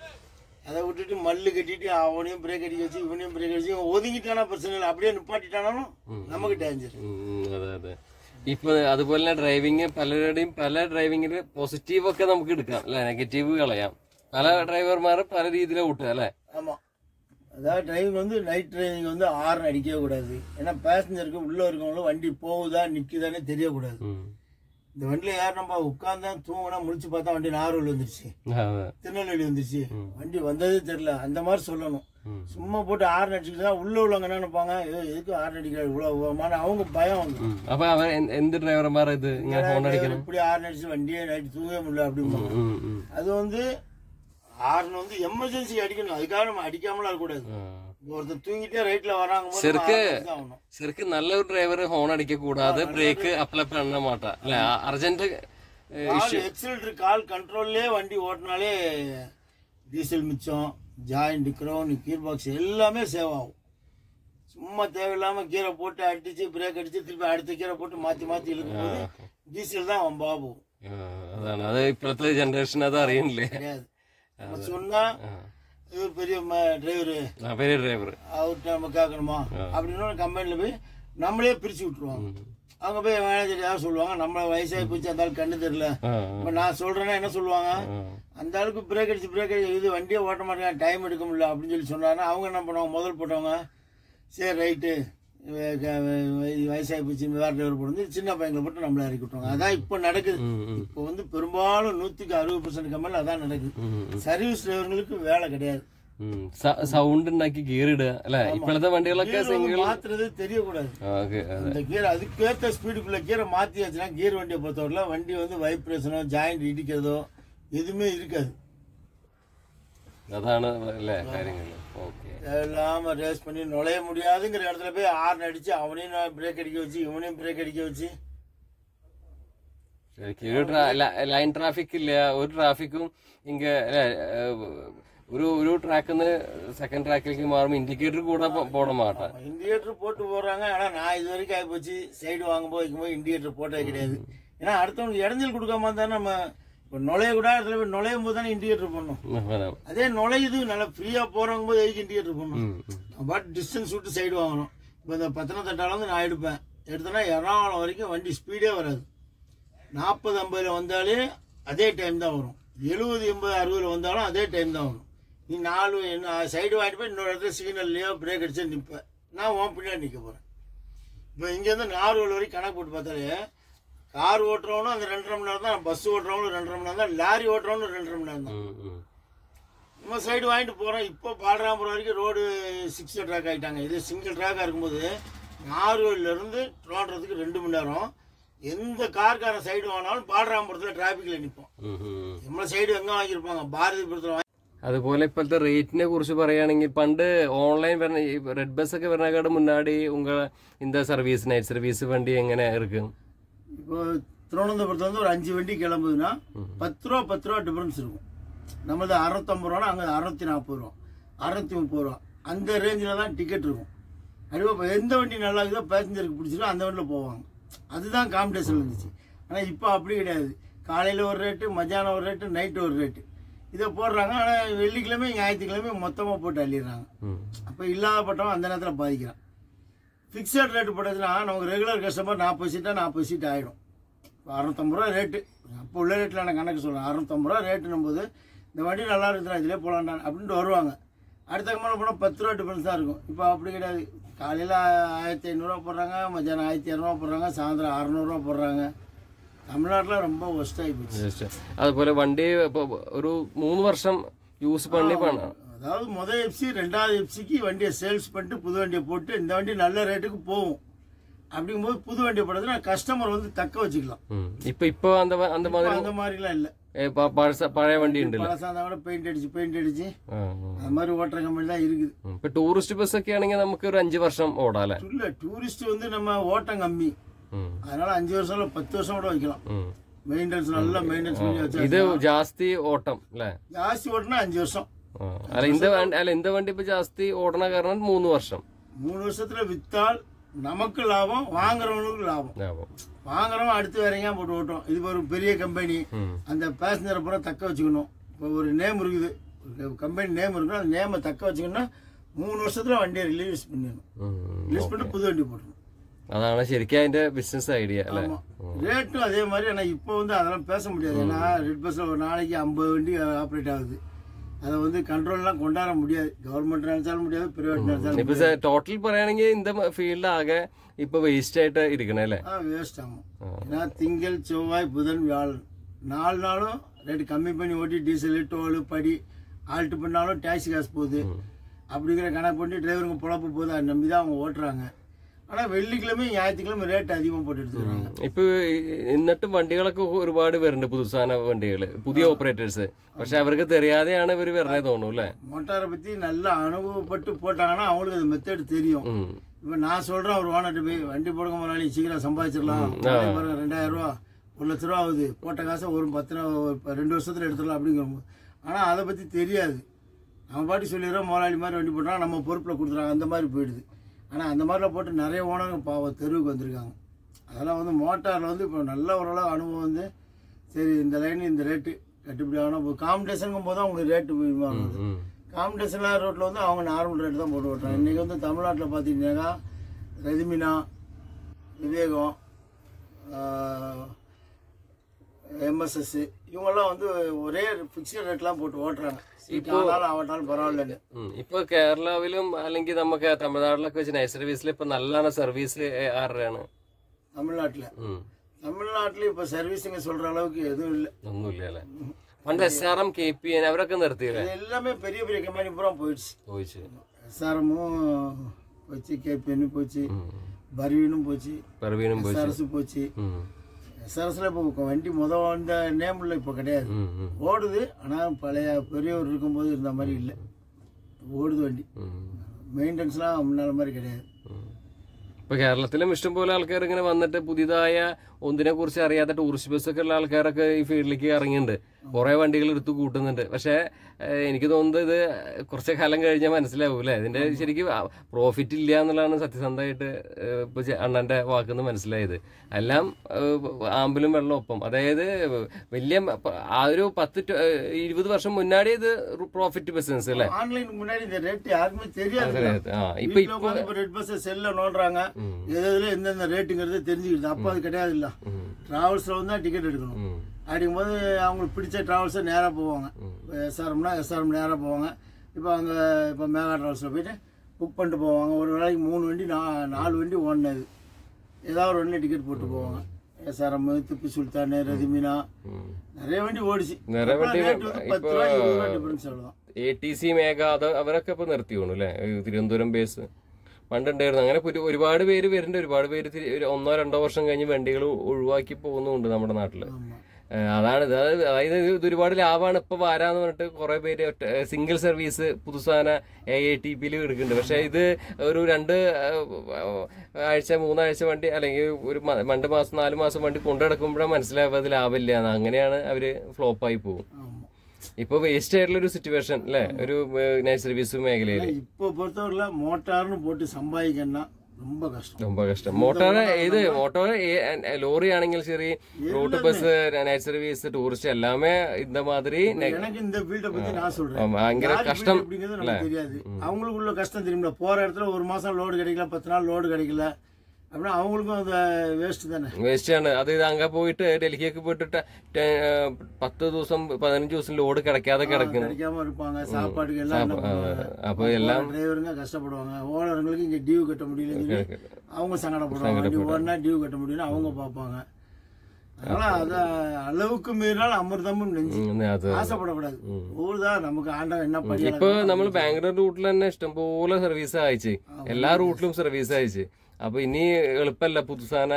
அதை விட்டுட்டு மல்லு கட்டிட்டு அவனையும் பிரேக் அடிக்க வச்சு இவனையும் பிரேக் அடிச்சு ஒதுங்கிட்டானா பிரச்சனை இல்லை. அப்படியே நிப்பாட்டிட்டானாலும் நமக்கு டேஞ்சர். അതെ അതെ. ഇപ്പൊ അതുപോലെ തന്നെ ഡ്രൈവിംഗ് പലരുടെയും പല ഡ്രൈവിംഗില് പോസിറ്റീവ് ഒക്കെ നമുക്ക് എടുക്കാം അല്ലെ, നെഗറ്റീവ് കളയാം. പല ഡ്ரைவர்மார பல രീതിயில விட்டு அല്ലേ? ஆமா. அதாவது டிரைவிங் வந்து நைட் டிரைவிங் வந்து ஹார்ன் அடிக்கவே கூடாது. ஏன்னா பேசஞ்சருக்கு உள்ள இருக்கவங்களும் வண்டி போகுதா நிக்குதானே தெரியக்கூடாது. இந்த வண்டியில யார் நம்ம உட்கார்ந்தா தூங்கினா முடிச்சு பார்த்தா வண்டி நாகர்கோவில் வந்துருச்சு, திருநெல்வேலி வந்துருச்சு, வண்டி வந்ததே தெரியல, அந்த மாதிரி சொல்லணும். சும்மா போட்டு ஹார்ன் அடிச்சுக்கிட்டா உள்ள உள்ளவங்க என்ன நினைப்பாங்க, எதுக்கு ஹார்ன் அடிக்கிறாரு இவ்வளவு, அவங்க பயம் வந்து எந்த டிரைவர்மார இது இப்படி ஹார்ன் அடிச்சு வண்டியே நைட்டு தூங்கவே முடியல அப்படிம்பாங்க. அது வந்து ஹார்ன் வந்து எமர்ஜென்சி அடிக்கணும். அதுக்காக நம்ம அடிக்காமலாம் இருக்கக்கூடாது. ஒருத்தர் தூங்கிட்டே ரைட்ல வராங்க ശരിക്ക് നല്ലൊരു ഡ്രൈവർ ഹോൺ അടിക്ക കൂടാതെ ബ്രേക്ക് അപ്ലൈ பண்ண மாட்டா இல்ல. அர்ஜென்ட் எக்ஸிலரேட்டர் கால் கண்ட்ரோல்லே வண்டி ஓட்டினாலே டீசல் மிச்சம், ஜாயிண்ட், கிரவுன், கீர் பாக்ஸ் எல்லாமே சேவ் ஆகும். சும்மா தேவையில்லாம கீரை போட்டு அடிச்சு பிரேக் அடிச்சு திருப்பி அடுத்த கீரை போட்டு மாத்தி மாத்தி இழுக்கும்போது டீசல் தான் அவன் பாபு. அதான் அது இப்போத்த ஜெனரேஷன் அதை அறியல கிடையாது. சொன்னா இவர் பெரிய டிரைவரு பெரிய டிரைவர் அவர்கிட்ட நம்ம கேட்கணுமா அப்படின்னு கம்பெனில போய் நம்மளே பிரிச்சு விட்டுருவாங்க. அவங்க போய் மேனேஜர் யாரும் சொல்லுவாங்க, நம்ம வயசாகி போச்சு அந்த ஆள் கண்ணு தெரியல. இப்ப நான் சொல்றேன்னா என்ன சொல்லுவாங்க, அந்த ஆளுக்கு பிரேக் அடிச்சு பிரேக் அடிச்சு இது வண்டியை ஓட்ட மாட்டேங்க டைம் எடுக்க முடியல அப்படின்னு சொல்லி சொன்னாங்கன்னா அவங்க என்ன பண்ணுவாங்க, முதல் போட்டவங்க சரி ரைட்டு வயசாகி போச்சு வேற டிரைவர் போட்டு சின்ன பையங்களை போட்டு நம்மள இறக்கி விட்டுருவாங்க. அதான் இப்ப நடக்குது. இப்போ வந்து பெரும்பாலும் நூத்துக்கு அறுபது பர்சன்ட் கம்பெனில அதான் நடக்குது. சர்வீஸ் டிரைவர்களுக்கு வேலை கிடையாது. സൗണ്ട് ഉണ്ടാക്കി ഗിയർ ഇടുക അല്ലെ? ഇപ്പോഴത്തെ വണ്ടികളൊക്കെ மாத்துறது தெரியக்கூடாது. அந்த கியர் அதுக்கேற்ற ஸ்பீடுக்குள்ள கீரை மாத்தியாச்சுன்னா கியர் வண்டியை பொறுத்தவரை வண்டி வந்து வைப்ரேஷனோ ஜாயிண்ட் இடிக்கிறதோ எதுவுமே இருக்காது. அதான കാര്യങ്ങൾ. இல்லாம ரேஸ் பண்ணி நுழைய முடியாதுங்கிற இடத்துல போய் ஹார்ன் அடிச்சு அவனையும் பிரேக் அடிக்க வச்சு இவனையும் பிரேக் அடிக்க வச்சு ലൈൻ ട്രാഫിക് ഇല്ല, ഒരു ട്രാഫിക്കും ഇങ്ങ ഒരു ഒരു ട്രാക്കിന്ന് செகண்ட் ட்ராக்கிലേക്ക് மாறும் இண்டிகேட்டர் கூட போட மாட்டேன். இண்டிகேட்டர் போட்டு போடுறாங்க. ஆனா நான் இது வரைக்கும் ஆகி போச்சு சைடு வாங்கும்போது வைக்கும்போது இண்டிகேட்டர் போட்டே கிடையாது. ஏன்னா அடுத்தவங்க இடைஞ்சல் கொடுக்காம இருந்தா நம்ம இப்போ நுழைய கூட இடத்துல போய் நுழையும் போது தானே இண்டிகேட்டர் பண்ணணும். அதே நுழையுது நல்லா ஃப்ரீயா போறவங்க போது எதுக்கு இண்டிகேட்டர் பண்ணணும். பட் டிஸ்டன்ஸ் விட்டு சைடு வாங்கணும். இப்போ இந்த பத்தனத்தட்டால வந்து நான் எடுப்பேன், எடுத்தேன்னா எறணாகுளம் வரைக்கும் வண்டி ஸ்பீடே வராது. நாற்பது ஐம்பதுல வந்தாலே அதே டைம் தான் வரும். எழுபது எண்பது அறுபதுல வந்தாலும் அதே டைம் தான் வரும். நீ நாலு சைடு வாங்கிட்டு போய் இன்னொரு இடத்துல சிக்னல்லையோ பிரேக் அடிச்சா நிற்பேன். நான் உன் பின்னாடி நிற்க போகிறேன். இப்போ இங்கேருந்து நாகர்கோவில் வரைக்கும் கணக்கு போட்டு பார்த்தாலே கார் ஓட்டுறவனும் அந்த ரெண்டரை மணி நேரம் தான், பஸ் ஓட்டுறவனும் ரெண்டரை மணி நேரம் தான், லாரி ஓட்டுறவனும் ரெண்டரை மணி நேரம் தான். நம்ம சைடு வாங்கிட்டு போகிறோம். இப்போ பாலராமபுரம் வரைக்கும் ரோடு சிக்ஸ் ட்ராக் ஆகிட்டாங்க. இது சிங்கிள் ட்ராக்காக இருக்கும்போது நாகர்கோவிலேருந்து ட்ரோன்றதுக்கு ரெண்டு மணி நேரம். எந்த கார்காரன் சைடு வாங்கினாலும் பாலராமபுரத்தில் டிராஃபிக்கில் நிற்போம். നമ്മളെ സൈഡ് എങ്ങ വാങ്ങിയിരിപ്പാங்க ഭാരതീപുരത്തിൽ. അതുപോലെ ഇപ്പോഴത്തെ റേറ്റിനെ കുറിച്ച് പറയുകയാണെങ്കിൽ പണ്ട് ഓൺലൈൻ വരണ റെഡ് பஸ் ഒക്കെ വരണക്കാട് മുന്നാടി உங்க இந்த சர்வீஸ் நைட் சர்வீஸ் வண்டி எങ്ങനെ இருக்கும்? இப்போ திருவனந்தபுரத்துல இருந்து ஒரு அஞ்சு வண்டி கிளம்புதுன்னா பத்து ரூபா பத்து ரூபா டிஃபரன்ஸ் இருக்கும். நம்மளது அறுநூத்தம்பது ரூபா, அங்கே அறுநூத்தி நாற்பது ரூபா, அறுநூத்தி முப்பது ரூபா, அந்த ரேஞ்சில் தான் டிக்கெட் இருக்கும். அதுவும் எந்த வண்டி நல்லா இருக்குதோ பேசஞ்சருக்கு பிடிச்சிருக்கோ அந்த வண்டியில் போவாங்க. அதுதான் காம்படிஷன் இருந்துச்சு. ஆனால் இப்போ அப்படி கிடையாது. காலையில் ஒரு ரேட்டு, மத்தியானம் ஒரு ரேட்டு, நைட்டு ஒரு ரேட்டு இதை போடுறாங்க. ஆனால் வெள்ளிக்கிழமை ஞாயிற்றுக்கிழமை மொத்தமாக போட்டு அள்ளிடுறாங்க. அப்போ இல்லாதப்பட்டவன் அந்த நேரத்தில் பாதிக்கிறான். ஃபிக்ஸட் ரேட்டு போட்டதுன்னா நமக்கு ரெகுலர் கஸ்டமர் நாற்பது சீட்டாக நாற்பது சீட் ஆகிடும். இப்போ அறுநூத்தம்பது ரூபா ரேட்டு, அப்போ உள்ள ரேட்டில் நான் கணக்கு சொல்கிறேன். அறுநூத்தம்பது ரூபா ரேட்டுன்னும் போது இந்த வண்டி நல்லா இருக்குதுண்ணா இதிலே போகலான்டா அப்படின்ட்டு வருவாங்க. அடுத்த மேலே போனால் பத்து ரூபா டிஃபரன்ஸ் தான் இருக்கும். இப்போ அப்படி கிடையாது. காலையில் ஆயிரத்தி ஐநூறுரூவா போடுறாங்க, மத்தியானம் ஆயிரத்தி இரநூறுவா போடுறாங்க, சாயந்தரம் அறநூறுவா போடுறாங்க. தமிழ்நாட்டில் ரொம்ப ஒஸ்ட் ஆகி போச்சு. அதுபோல வண்டி இப்போ ஒரு மூணு வருஷம் யூஸ் பண்ணி பண்ண, அதாவது முதல் எஃப்சி ரெண்டாவது எஃப்சிக்கு வண்டியை சேல்ஸ் பண்ணிட்டு புது வண்டியை போட்டு இந்த வண்டி நல்ல ரேட்டுக்கு போகும். அப்படிங்கும்போது புது வண்டியை போடுறதுனா கஸ்டமர் வந்து தக்க வச்சுக்கலாம். இப்போ இப்போ அந்த அந்த மாதிரி அந்த மாதிரிலாம் இல்லை. பழைய வண்டி ഉണ്ട്, பெயிண்ட் அடிச்சு பெயிண்ட் அடிச்சு அந்த மாதிரி ஓட்டுற கம்பெனி தான் இருக்குது. இப்போ டூரிஸ்ட் பஸ் ഒക്കെ ആണെങ്കിൽ നമുക്ക് ഒരു അഞ്ച് വർഷം ഓടാല്ലേ? இல்ல, டூரிஸ்ட் வந்து நம்ம ஓட்டம் கம்மி, அதனால அஞ்சு வருஷம் இல்ல பத்து வருஷம் கூட வைக்கலாம். மெயின்டெனன்ஸ் நல்லா மெயின்டெனன்ஸ் பண்ணி வச்சா இது ஜாஸ்தி ஓட்டம் അല്ലേ? ஜாஸ்தி ஓட்டினா அஞ்சு வருஷம். അല്ല இந்த അല്ല இந்த വണ്ടി ഇപ്പൊ ജാസ്തി ഓടണ കാരണം മൂന്ന് വർഷം. மூணு வருஷத்துல வித்தால் நமக்கு லாபம், வாங்குறவனுக்கு லாபம். வாங்குறவன் அடுத்து வேற எங்கேயா போட்டு ஓட்டும். இது ஒரு பெரிய கம்பெனி, அந்த பேசஞ்சரை பூரா தக்க வச்சுக்கணும். இப்போ ஒரு நேம் இருக்குது, கம்பெனி நேம் இருக்குன்னா அந்த நேமை தக்க வச்சுக்கணும்னா மூணு வருஷத்துல வண்டியை ரிலீஸ் பண்ணிடணும். ரிலீஸ் பண்ணிட்டு புது வண்டி போட்டணும். അതാണ് ശരിക്കും അതിന്റെ ബിസിനസ് ഐഡിയ അല്ലേ? ரேட்டும் அதே மாதிரி. ஆனால் இப்போ வந்து அதெல்லாம் பேச முடியாது. ஏன்னா ரெட் பஸ்ஸில் ஒரு நாளைக்கு ஐம்பது வண்டி ஆப்ரேட் ஆகுது. அதை வந்து கண்ட்ரோல்லாம் கொண்டாட முடியாது. கவர்மெண்ட் நினைச்சாலும் முடியாது, பிரைவேட் நினைச்சாலும். ഇപ്പൊ ടോട്ടൽ പറയുകയാണെങ്കിൽ இந்த ഫീൽഡ് ആകെ ഇപ്പൊ വേസ്റ്റ് ആയിട്ട് ഇരിക്കണേ അല്ലേ? ஆ வேஸ்ட் ஆகும். ஏன்னா திங்கள் செவ்வாய் புதன் வியாழன் நாலு நாளும் ரேட்டு கம்மி பண்ணி ஓட்டி டீசலு டோலு படி ஆல்ட்டு பண்ணாலும் டாக்ஸி காசு போகுது. அப்படிங்கிற கணக்கு பண்ணி டிரைவருங்க பொழப்பு போகுது. அதை நம்பி தான் அவங்க ஓட்டுறாங்க. ஆனால் வெள்ளிக்கிழமை ஞாயிற்றுக்கிழமை ரேட் அதிகமாக போட்டு எடுத்துக்கிறாங்க. ഇപ്പൊ എന്നിട്ടും വണ്ടികളൊക്കെ ഒരുപാട് വരുന്നുണ്ട്, പുതുസാന വണ്ടികൾ, പുതിയ ഓപ്പറേറ്റേഴ്സ്. പക്ഷെ അവർക്ക് தெரியாതെയാണ് ഇവർ വരണേ തോന്നുന്നു അല്ലേ? மோட்டாரை பற்றி நல்லா அனுபவப்பட்டு போட்டாங்கன்னா அவங்களுக்கு அது மெத்தட் தெரியும். இப்போ நான் சொல்கிறேன், ஒரு ஓனர்கிட்ட போய் வண்டி போடுங்க முதலாளி, சீக்கிரம் சம்பாதிச்சிடலாம், பாருங்க ரெண்டாயிரம் ரூபா ஒரு லட்ச ரூபா ஆகுது, போட்ட காசை ஒரு பத்து நாள் ரெண்டு வருஷத்தில் எடுத்துடலாம் அப்படிங்கிறோம். ஆனால் அதை பற்றி தெரியாது. நம்ம பாட்டி சொல்லிடுறோம் முதலாளி மாதிரி வண்டி போட்டால் நம்ம பொறுப்பில் கொடுத்துறாங்க, அந்த மாதிரி போயிடுது. ஆனால் அந்த மாதிரிலாம் போட்டு நிறைய ஓனங்க பாவம் தெருவுக்கு வந்திருக்காங்க. அதெல்லாம் வந்து மோட்டாரில் வந்து இப்போ நல்ல ஓரளவு அனுபவம் வந்து சரி இந்த லைன் இந்த ரேட்டு கட்டுப்படி ஆகணும். இப்போ காம்படிஷனுங்கும் போது அவங்க ரேட்டு வாங்குது. காம்படிஷன் ரோட்டில் வந்து அவங்க நார்மல் ரேட்டு தான் போட்டு ஓட்டுறாங்க. இன்றைக்கி வந்து தமிழ்நாட்டில் பார்த்தீங்கன்னாக்கா ரெதிமினா, விவேகம், எம்எஸ்எஸ் இவங்கெல்லாம் வந்து ஒரே ஃபிக்ஸ்ட் ரேட்லாம் போட்டு ஓட்டுறாங்க. ஆவட்டாலும் பரவாயில்ல. ഇപ്പൊ കേരളാവിലും അല്ലെങ്കിൽ നമുക്ക് തമിഴ്നാട്ടിലൊക്കെ വെച്ച് നൈറ്റ് സർവീസിൽ ഇപ്പൊ നല്ല സർവീസ് ആരുടെയാണ്? தமிழ்நாட்டில் தமிழ்நாட்டில் இப்போ சர்வீஸுங்க சொல்ற அளவுக்கு எதுவும் இல்லை, ஒன்றும் இல்லை അല്ലേ? പണ്ട് S R M, K P N അവരൊക്കെ നിർത്തിയില്ലേ? எல்லாமே பெரிய பெரிய கம்பெனி பூரா போயிடுச்சு. போயிடுச்சு. எஸ்ஆர்எம்மும் போச்சு, கேபிஎன்னும் போச்சு, பர்வீனும் போச்சு, பர்வீனும் போச்சு, எஸ்ஆர்எஸும் போச்சு. எஸ்ஆர்எஸ்ல இப்போ வண்டி முதல் வந்த நேமில் இப்போ கிடையாது, ஓடுது. ஆனால் பழைய பெரியவர் இருக்கும்போது இருந்த மாதிரி இல்லை, ஓடுது வண்டி. മെയിൻ്റെനൻസ്லாம் മുന്നാലെ மாதிரி கிடையாது. ഇപ്പൊ കേരളത്തിലും ഇഷ്ടംപോലെ ആൾക്കാർ ഇങ്ങനെ വന്നിട്ട് പുതിയതായ ഒന്നിനെ കുറിച്ച് അറിയാത്ത ടൂറിസ്റ്റ് ബസ്സൊക്കെ ഉള്ള ആൾക്കാരൊക്കെ ഈ ഫീൽഡിലേക്ക് ഇറങ്ങിയിട്ടുണ്ട്. കുറെ വണ്ടികൾ എടുത്ത് കൂട്ടുന്നുണ്ട്. പക്ഷെ എനിക്ക് തോന്നുന്നത് ഇത് കുറച്ച് കാലം കഴിഞ്ഞാൽ മനസ്സിലാവും അല്ലേ, ഇതിന്റെ ശരിക്കും പ്രോഫിറ്റ് ഇല്ല എന്നുള്ളതാണ് സത്യസന്ധമായിട്ട് ഇപ്പൊ അണ്ണന്റെ വാക്കുന്ന് മനസ്സിലായത്. എല്ലാം ആമ്പലും വെള്ളം ഒപ്പം. അതായത് വലിയ ആ ഒരു പത്ത് ഇരുപത് വർഷം മുന്നാടി ഇത് പ്രോഫിറ്റ് ബിസിനസ് അല്ലേ? ஆன்லைன் முன்னாடி இந்த ரேட் யாருக்குமே தெரியாது. இப்போ இப்போ ரெட் பஸ் செல்ல நோண்டுறாங்க, எதுல எந்தெந்த ரேட்டுங்கிறது தெரிஞ்சுக்கிட்டு. அப்போ அது கிடையாது இல்ல, டிராவல்ஸ்ல வந்து தான் டிக்கெட் எடுக்கணும். அப்படிங்கும்போது அவங்களுக்கு பிடிச்ச டிராவல்ஸை நேராக போவாங்க. எஸ்ஆர்எம்னா எஸ்ஆர்எம் நேராக போவாங்க. இப்போ அங்கே இப்போ மேகா ட்ராவல்ஸில் போயிட்டு புக் பண்ணிட்டு போவாங்க. ஒரு நாளைக்கு மூணு வண்டி நா நாலு வண்டி ஓடினது, ஏதாவது ஒரு வண்டியில் டிக்கெட் போட்டு போவாங்க. எஸ்ஆர்எம், திப்பு சுல்தான், ரதிமினா, நிறைய வண்டி ஓடிச்சு. நிறைய വണ്ടി பத்து ரூபா இருபது ரூபா டிஃபரன்ஸ் அவ்வளோதான். എ ടി സി മേഘ അത് അവരൊക്കെ ഇപ്പൊ നിർത്തി തോന്നുന്നു അല്ലേ, തിരുവനന്തപുരം ബേസ് പണ്ടുണ്ടായിരുന്നു. അങ്ങനെ ഒരുപാട് പേര് വരുന്നുണ്ട്, ഒരുപാട് പേര് ഒന്നോ രണ്ടോ വർഷം കഴിഞ്ഞ് വണ്ടികൾ ഒഴിവാക്കി പോകുന്നുണ്ട് നമ്മുടെ നാട്ടില്. അതാണ് അതായത് ഇത് ഒരുപാട് ലാഭമാണ് ഇപ്പൊ വരാന്ന് പറഞ്ഞിട്ട് കുറെ പേര് സിംഗിൾ സർവീസ് പുതുസാന എ എ ടി പിയിൽ എടുക്കുന്നുണ്ട്. പക്ഷെ ഇത് ഒരു രണ്ട് ആഴ്ച മൂന്നാഴ്ച വണ്ടി അല്ലെങ്കിൽ ഒരു രണ്ട് മാസം നാല് മാസം വണ്ടി കൊണ്ടുനടക്കുമ്പോഴാണ് മനസ്സിലാവുക അത് ലാഭമില്ല. അങ്ങനെയാണ് അവര് ഫ്ലോപ്പായി പോകും. ഇപ്പൊ വേസ്റ്റ് ആയിട്ടുള്ള ഒരു സിറ്റുവേഷൻ അല്ലെ ഒരു നൈറ്റ് സർവീസ് മേഖലയിൽ. ഇപ്പൊ പൊறுத்தவரையில മോട്ടാറിന് പോയിട്ട് സമ്പാദിക്കണ്ട ரொம்ப கஷ்டம், ரொம்ப கஷ்டம். மோட்டார் இது மோட்டார் லோரி ஆனீங்க சரி, route bus, night service, tourist எல்லாமே இந்த மாதிரி. எனக்கு இந்த ஃபீல்ட பத்தி நான் சொல்றேன், பயங்கர கஷ்டம் அப்படிங்கிறது நமக்கு தெரியாது. அவங்களுக்கு உள்ள கஷ்டம் தெரியுமா? போற இடத்துல ஒரு மாசம் லோடு கிடைக்கல, பத்து நாள் லோடு கிடைக்கல அப்படின்னா அவங்களுக்கும் அது வேஸ்ட் தானே. വേസ്റ്റ് ആണ് അത്. ഇത് അങ്ങ പോയിട്ട് ഡൽഹിയൊക്കെ പോയിട്ട് പത്ത് ദിവസം പതിനഞ്ച് ദിവസം ലോഡ് കിടക്കാതെ കിടക്കുന്നു, கிடைக்காம இருப்பாங்க. சாப்பாடுக்கு எல்லாம் அப்போ எல்லாம் டிரைவருங்க கஷ்டப்படுவாங்க. ஓனர்களுக்கு இங்க டியூ கட்ட முடியல, அவங்க சங்கடப்படுவாங்க. ஓடனா டியூ கட்ட முடியல அவங்க பார்ப்பாங்க. அதனால அத அளவுக்கு மீறினால் அமிர்தமும் நெஞ்சு, ஆசைப்படக்கூடாது. ஊர்தான் நமக்கு ஆண்டவன் என்ன பண்ணி. ഇപ്പൊ നമ്മൾ ബാംഗ്ലൂർ റൂട്ടിൽ തന്നെ ഇഷ്ടംപോലെ സർവീസ് അയച്ച്, എല്ലാ റൂട്ടിലും സർവീസ് അയച്ച്. അപ്പൊ ഇനി എളുപ്പമല്ല പുതുസാന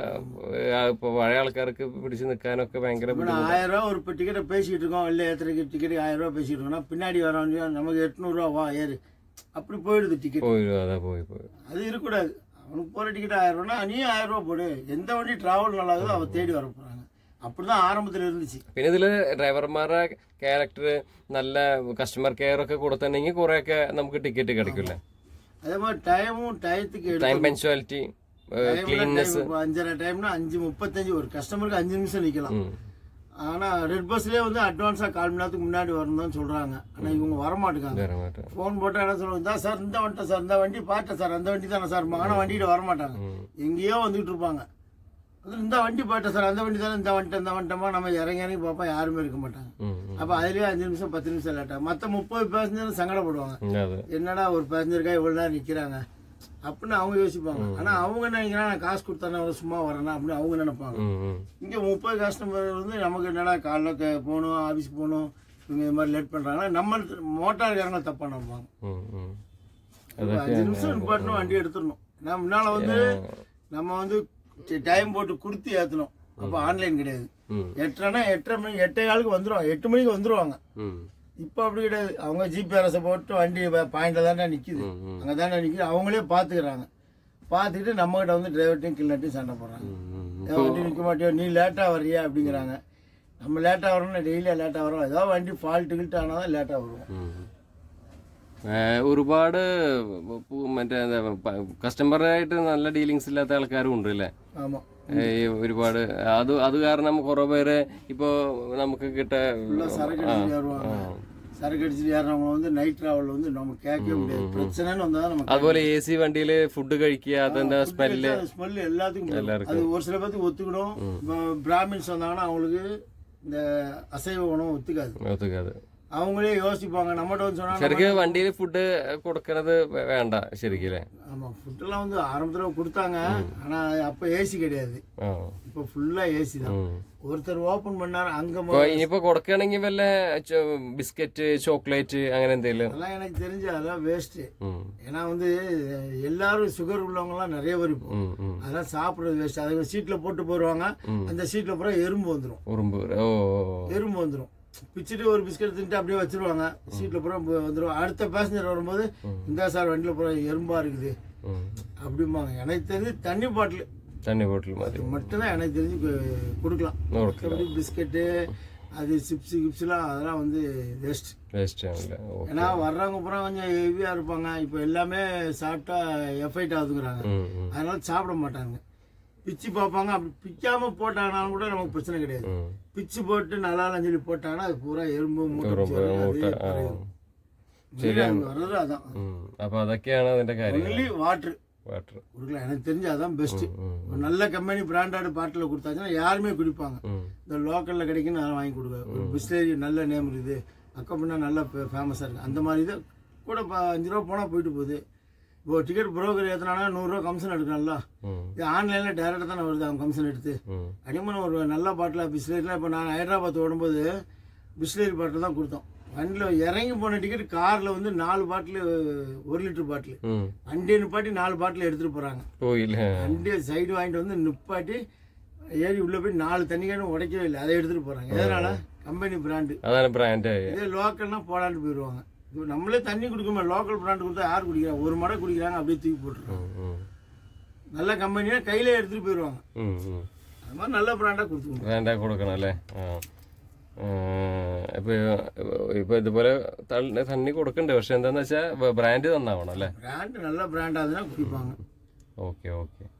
പഴയ ആൾക്കാർക്ക് പിടിച്ചു നിൽക്കാനൊക്കെ ഭയങ്കര. ஆயிரம் ரூபா ஒரு டிக்கெட்டை பேசிட்டு இருக்கோம், இல்லை ஏற்றுறதுக்கு டிக்கெட் ஆயிரம் ரூபா பேசிட்டு இருக்கோம்னா பின்னாடி வரவங்க நமக்கு எட்நூறு ரூபா வா ஏறு அப்படி போயிடுது டிக்கெட். போயிடும், அதான் போய் போய் அது இருக்கக்கூடாது. அவனுக்கு போற டிக்கெட் ஆயிரம் ரூபானா நீ ஆயிரம் ரூபா போடு, எந்த வண்டி டிராவல் நல்லாகுதோ அவ தேடி வர போறாங்க. அப்படிதான் ആരംഭത്തിൽ ഇരുந்துச்சு. പിന്നെ ഇതില് ഡ്രൈവർമാരുടെ ക്യാരക്ടർ നല്ല കസ്റ്റമർ കെയർ ഒക്കെ കൊടുത്തിട്ടുണ്ടെങ്കിൽ കുറെയൊക്കെ നമുക്ക് ടിക്കറ്റ് கிடைக்கும்ல. அதே மாதிரி டைமும் டயத்துக்கு டைம் பஞ்சுவாலிட்டி, கிளீன்னஸ். அஞ்சரை டைம்னா அஞ்சு முப்பத்தஞ்சு ஒரு கஸ்டமருக்கு அஞ்சு நிமிஷம் நிக்கலாம். ஆனா ரெட் பஸ்லயே வந்து அட்வான்ஸா கால் மணி நேரத்துக்கு முன்னாடி வரணும்னு சொல்றாங்க. ஆனா இவங்க வரமாட்டாங்க. போன் போட்டா என்ன சொல்லுவாங்க, சார் இந்த வண்டி சார் இந்த வண்டி பார்த்தேன் சார், அந்த வண்டி தானே சார். ஆனா வண்டியில வரமாட்டாங்க, எங்கேயோ வந்துட்டு இருப்பாங்க. இந்த வண்டி போயிட்டேன் சார், அந்த வண்டி தானே, இந்த வண்டி இந்த வண்டிமா நம்ம இறங்கி இறங்கி பார்ப்பா யாருமே இருக்க மாட்டாங்க. அப்ப அதுலயே அஞ்சு நிமிஷம் பத்து நிமிஷம் லேட்டா மத்த முப்பது பேசஞ்சர் சங்கடப்படுவாங்க. என்னடா ஒரு பேசஞ்சருக்கா இவ்வளவு நேரம் நிக்கிறாங்க அப்படின்னு அவங்க யோசிப்பாங்க. ஆனா அவங்க என்ன நினைக்கிறாங்க, நான் காசு கொடுத்தானே சும்மா வரணும் அப்படின்னு அவங்க நினைப்பாங்க. இங்க முப்பது கஸ்டமர் வந்து நமக்கு என்னடா காலைல போகணும், ஆபீஸ்க்கு போகணும், இவங்க இது மாதிரி லேட் பண்றாங்கன்னா நம்ம மோட்டார்காரங்க தப்பா நினைப்பாங்க. அஞ்சு நிமிஷம் நிப்பாட்டணும், வண்டி எடுத்துடணும். நான் முன்னால வந்து நம்ம வந்து டைம் போட்டு கொடுத்து ஏத்தணும். அப்ப ஆன்லைன் கிடையாது. எட்டரைனா எட்டரை மணி எட்டே காலுக்கு வந்துருவாங்க, எட்டு மணிக்கு வந்துருவாங்க. இப்ப அப்படி கிடையாது. அவங்க ஜிபிஆர்எஸ் போட்டு வண்டி பாயிண்ட்ல தானே நிக்குது, அங்க தானே நிக்குது. அவங்களே பாத்துக்கிறாங்க. பாத்துக்கிட்டு நம்ம கிட்ட வந்து டிரைவர்ட்டையும் கில்லட்டையும் சண்டை போடுறாங்க. வண்டி நிக்க மாட்டியோ, நீ லேட்டா வர்றியா அப்படிங்கிறாங்க. நம்ம லேட்டா வரணும்னா டெய்லியா லேட்டா வரோம். ஏதாவது வண்டி ஃபால்ட்டு கில்ட்டு ஆனாதான் லேட்டா வருவோம். ഒരുപാട് മറ്റേ കസ്റ്റമറായിട്ട് നല്ല ഡീലിങ്സ് ഇല്ലാത്ത ആൾക്കാരും ഉണ്ട് അല്ലേ. ഒരുപാട് അത് അത് കാരണം കുറെ പേര് ഇപ്പൊ നമുക്ക് കിട്ട சரக்கு அடிச்சுட்டு ஏறவங்க வந்து நைட் டிராவல் வந்து நம்ம கேட்கவே முடியாது. பிரச்சனைன்னு வந்தா நம்ம അതുപോലെ എ സി വണ്ടിയില് ഫുഡ് കഴിക്കുക, അതിന്റെ സ്മെല്ല് ஸ்மெல் எல்லாத்துக்கும் அது ஒரு சில பேருக்கு ஒத்துக்கணும். பிராமின்ஸ் வந்தாங்கன்னா அவங்களுக்கு இந்த அசைவ உணவு ஒத்துக்காது ஒத்துக்காது அவங்களே யோசிப்பாங்க. நம்மகிட்ட வந்து சொன்னா ശരിക്കും വണ്ടിയിൽ ഫുഡ് കൊടുക്കണത് വേണ്ട ശരിക്കും. ஆமா, ஃபுட் எல்லாம் வந்து ஆரம்பத்துல கொடுத்தாங்க. ஆனா அப்ப ஏசி கிடையாது, இப்ப ஃபுல்லா ஏசி தான். ஒருத்தர் ஓபன் பண்ணாரு அங்க. இனிப்போ கொடுக்கണെങ്കിൽ വല്ല பிஸ்கெட், சாக்லேட் അങ്ങനെ എന്തെങ്കിലും. அதெல்லாம் எனக்கு தெரிஞ்சு அதெல்லாம் வேஸ்ட். ஏன்னா வந்து எல்லாரும் சுகர் உள்ளவங்க எல்லாம் நிறைய பேர் இப்போ அதெல்லாம் சாப்பிடுறது வேஸ்ட். அதை சீட்ல போட்டு போடுவாங்க, அந்த சீட்ல பூரா எறும்பு வந்துடும். எறும்பு வந்துடும், பிச்சுட்டு ஒரு பிஸ்கட் தின்ட்டு அப்படியே வச்சிருவாங்க. சீட்ல பூரா வந்துடும். அடுத்த பேசஞ்சர் வரும்போது இந்த சார் வண்டியில பூரா எறும்பா இருக்குது அப்படிம்பாங்க. எனக்கு தெரிஞ்சு தண்ணி பாட்டில் தண்ணி பாட்டில் மாதிரி மட்டும்தான் எனக்கு தெரிஞ்சு கொடுக்கலாம். பிஸ்கட்டு அது சிப்ஸ் கிப்ஸ் எல்லாம் அதெல்லாம் வந்து வேஸ்ட் வேஸ்ட். ஏன்னா வர்றவங்க பூரா கொஞ்சம் ஹெவியா இருப்பாங்க. இப்ப எல்லாமே சாப்பிட்டா எஃபைட் ஆகுதுங்கிறாங்க, அதனால சாப்பிட மாட்டாங்க. பிச்சு பார்ப்பாங்க. அப்படி பிக்காம போட்டாங்கனாலும் கூட நமக்கு பிரச்சனை கிடையாது. பிச்சு போட்டு நல்லா சொல்லி போட்டாங்கன்னா அது பூரா எறும்பு மூட்டை வர்றது. அதான் அப்ப അതൊക്കെയാണ് അതിന്റെ കാര്യം. வாட்டர் வாட்டர் கொடுக்கலாம். எனக்கு தெரிஞ்சு அதான் பெஸ்ட். நல்ல கம்பெனி பிராண்டட் பாட்டில் கொடுத்தாச்சுன்னா யாருமே குடிப்பாங்க. இந்த லோக்கல்ல கிடைக்குன்னு அதெல்லாம் வாங்கி கொடுக்க. ஒரு பிஸ்லரி நல்ல நேம் இருக்குது, அக்கப்பண்ணா நல்லா ஃபேமஸாக இருக்குது. அந்த மாதிரி இது கூட இப்போ அஞ்சு ரூபா போனால் போயிட்டு போகுது. இப்போ டிக்கெட் புரோக்கர் ஏற்றினானா நூறுரூவா கமிஷன் எடுக்கணும்ல. இது ஆன்லைனில் டேரெக்டாக தானே வருது அவங்க கமிஷன் எடுத்து. அடிமனை ஒரு நல்ல பாட்டில் பிஸ்லேரிலாம் இப்போ நான் ஹைதராபாத் ஓடும்போது பிஸ்லேரி பாட்டில் தான் கொடுத்தோம். வண்டியில் இறங்கி போன டிக்கெட் காரில் வந்து நாலு பாட்டில் ஒரு லிட்டர் பாட்டில் வண்டியை நிப்பாட்டி நாலு பாட்டில் எடுத்துகிட்டு போகிறாங்க. வண்டியை சைடு வாங்கிட்டு வந்து நிப்பாட்டி ஏறி உள்ளே போய் நாலு தண்ணிக்கான உடைக்கவே இல்லை, அதை எடுத்துகிட்டு போகிறாங்க. எதனால? Company brand. அதான் பிராண்டு. இதே லோக்கல்னா போடாண்டு போயிடுவாங்க. இப்போ நம்மளே தண்ணி குடிக்கணுமா, லோக்கல் பிராண்டு கொடுத்தா யார் குடிக்கிறாங்க? ஒரு மடை குடிக்கிறாங்க, அப்படியே தூக்கி போட்டுருவாங்க. நல்ல கம்பெனியாக கையிலே எடுத்துகிட்டு போயிடுவாங்க. அது மாதிரி நல்ல பிராண்டாக கொடுத்துக்கணும். பிராண்டாக கொடுக்கணும்ல. ഇപ്പൊ ഇപ്പൊ ഇതുപോലെ തണ്ണി കൊടുക്കണ്ടേ, പക്ഷെ എന്താന്ന് വെച്ചാൽ ബ്രാൻഡ് നന്നാവണം അല്ലേ? ബ്രാൻഡ് നല്ല ബ്രാൻഡ് അതിനാ കുടിപ്പാங்க. Okay okay.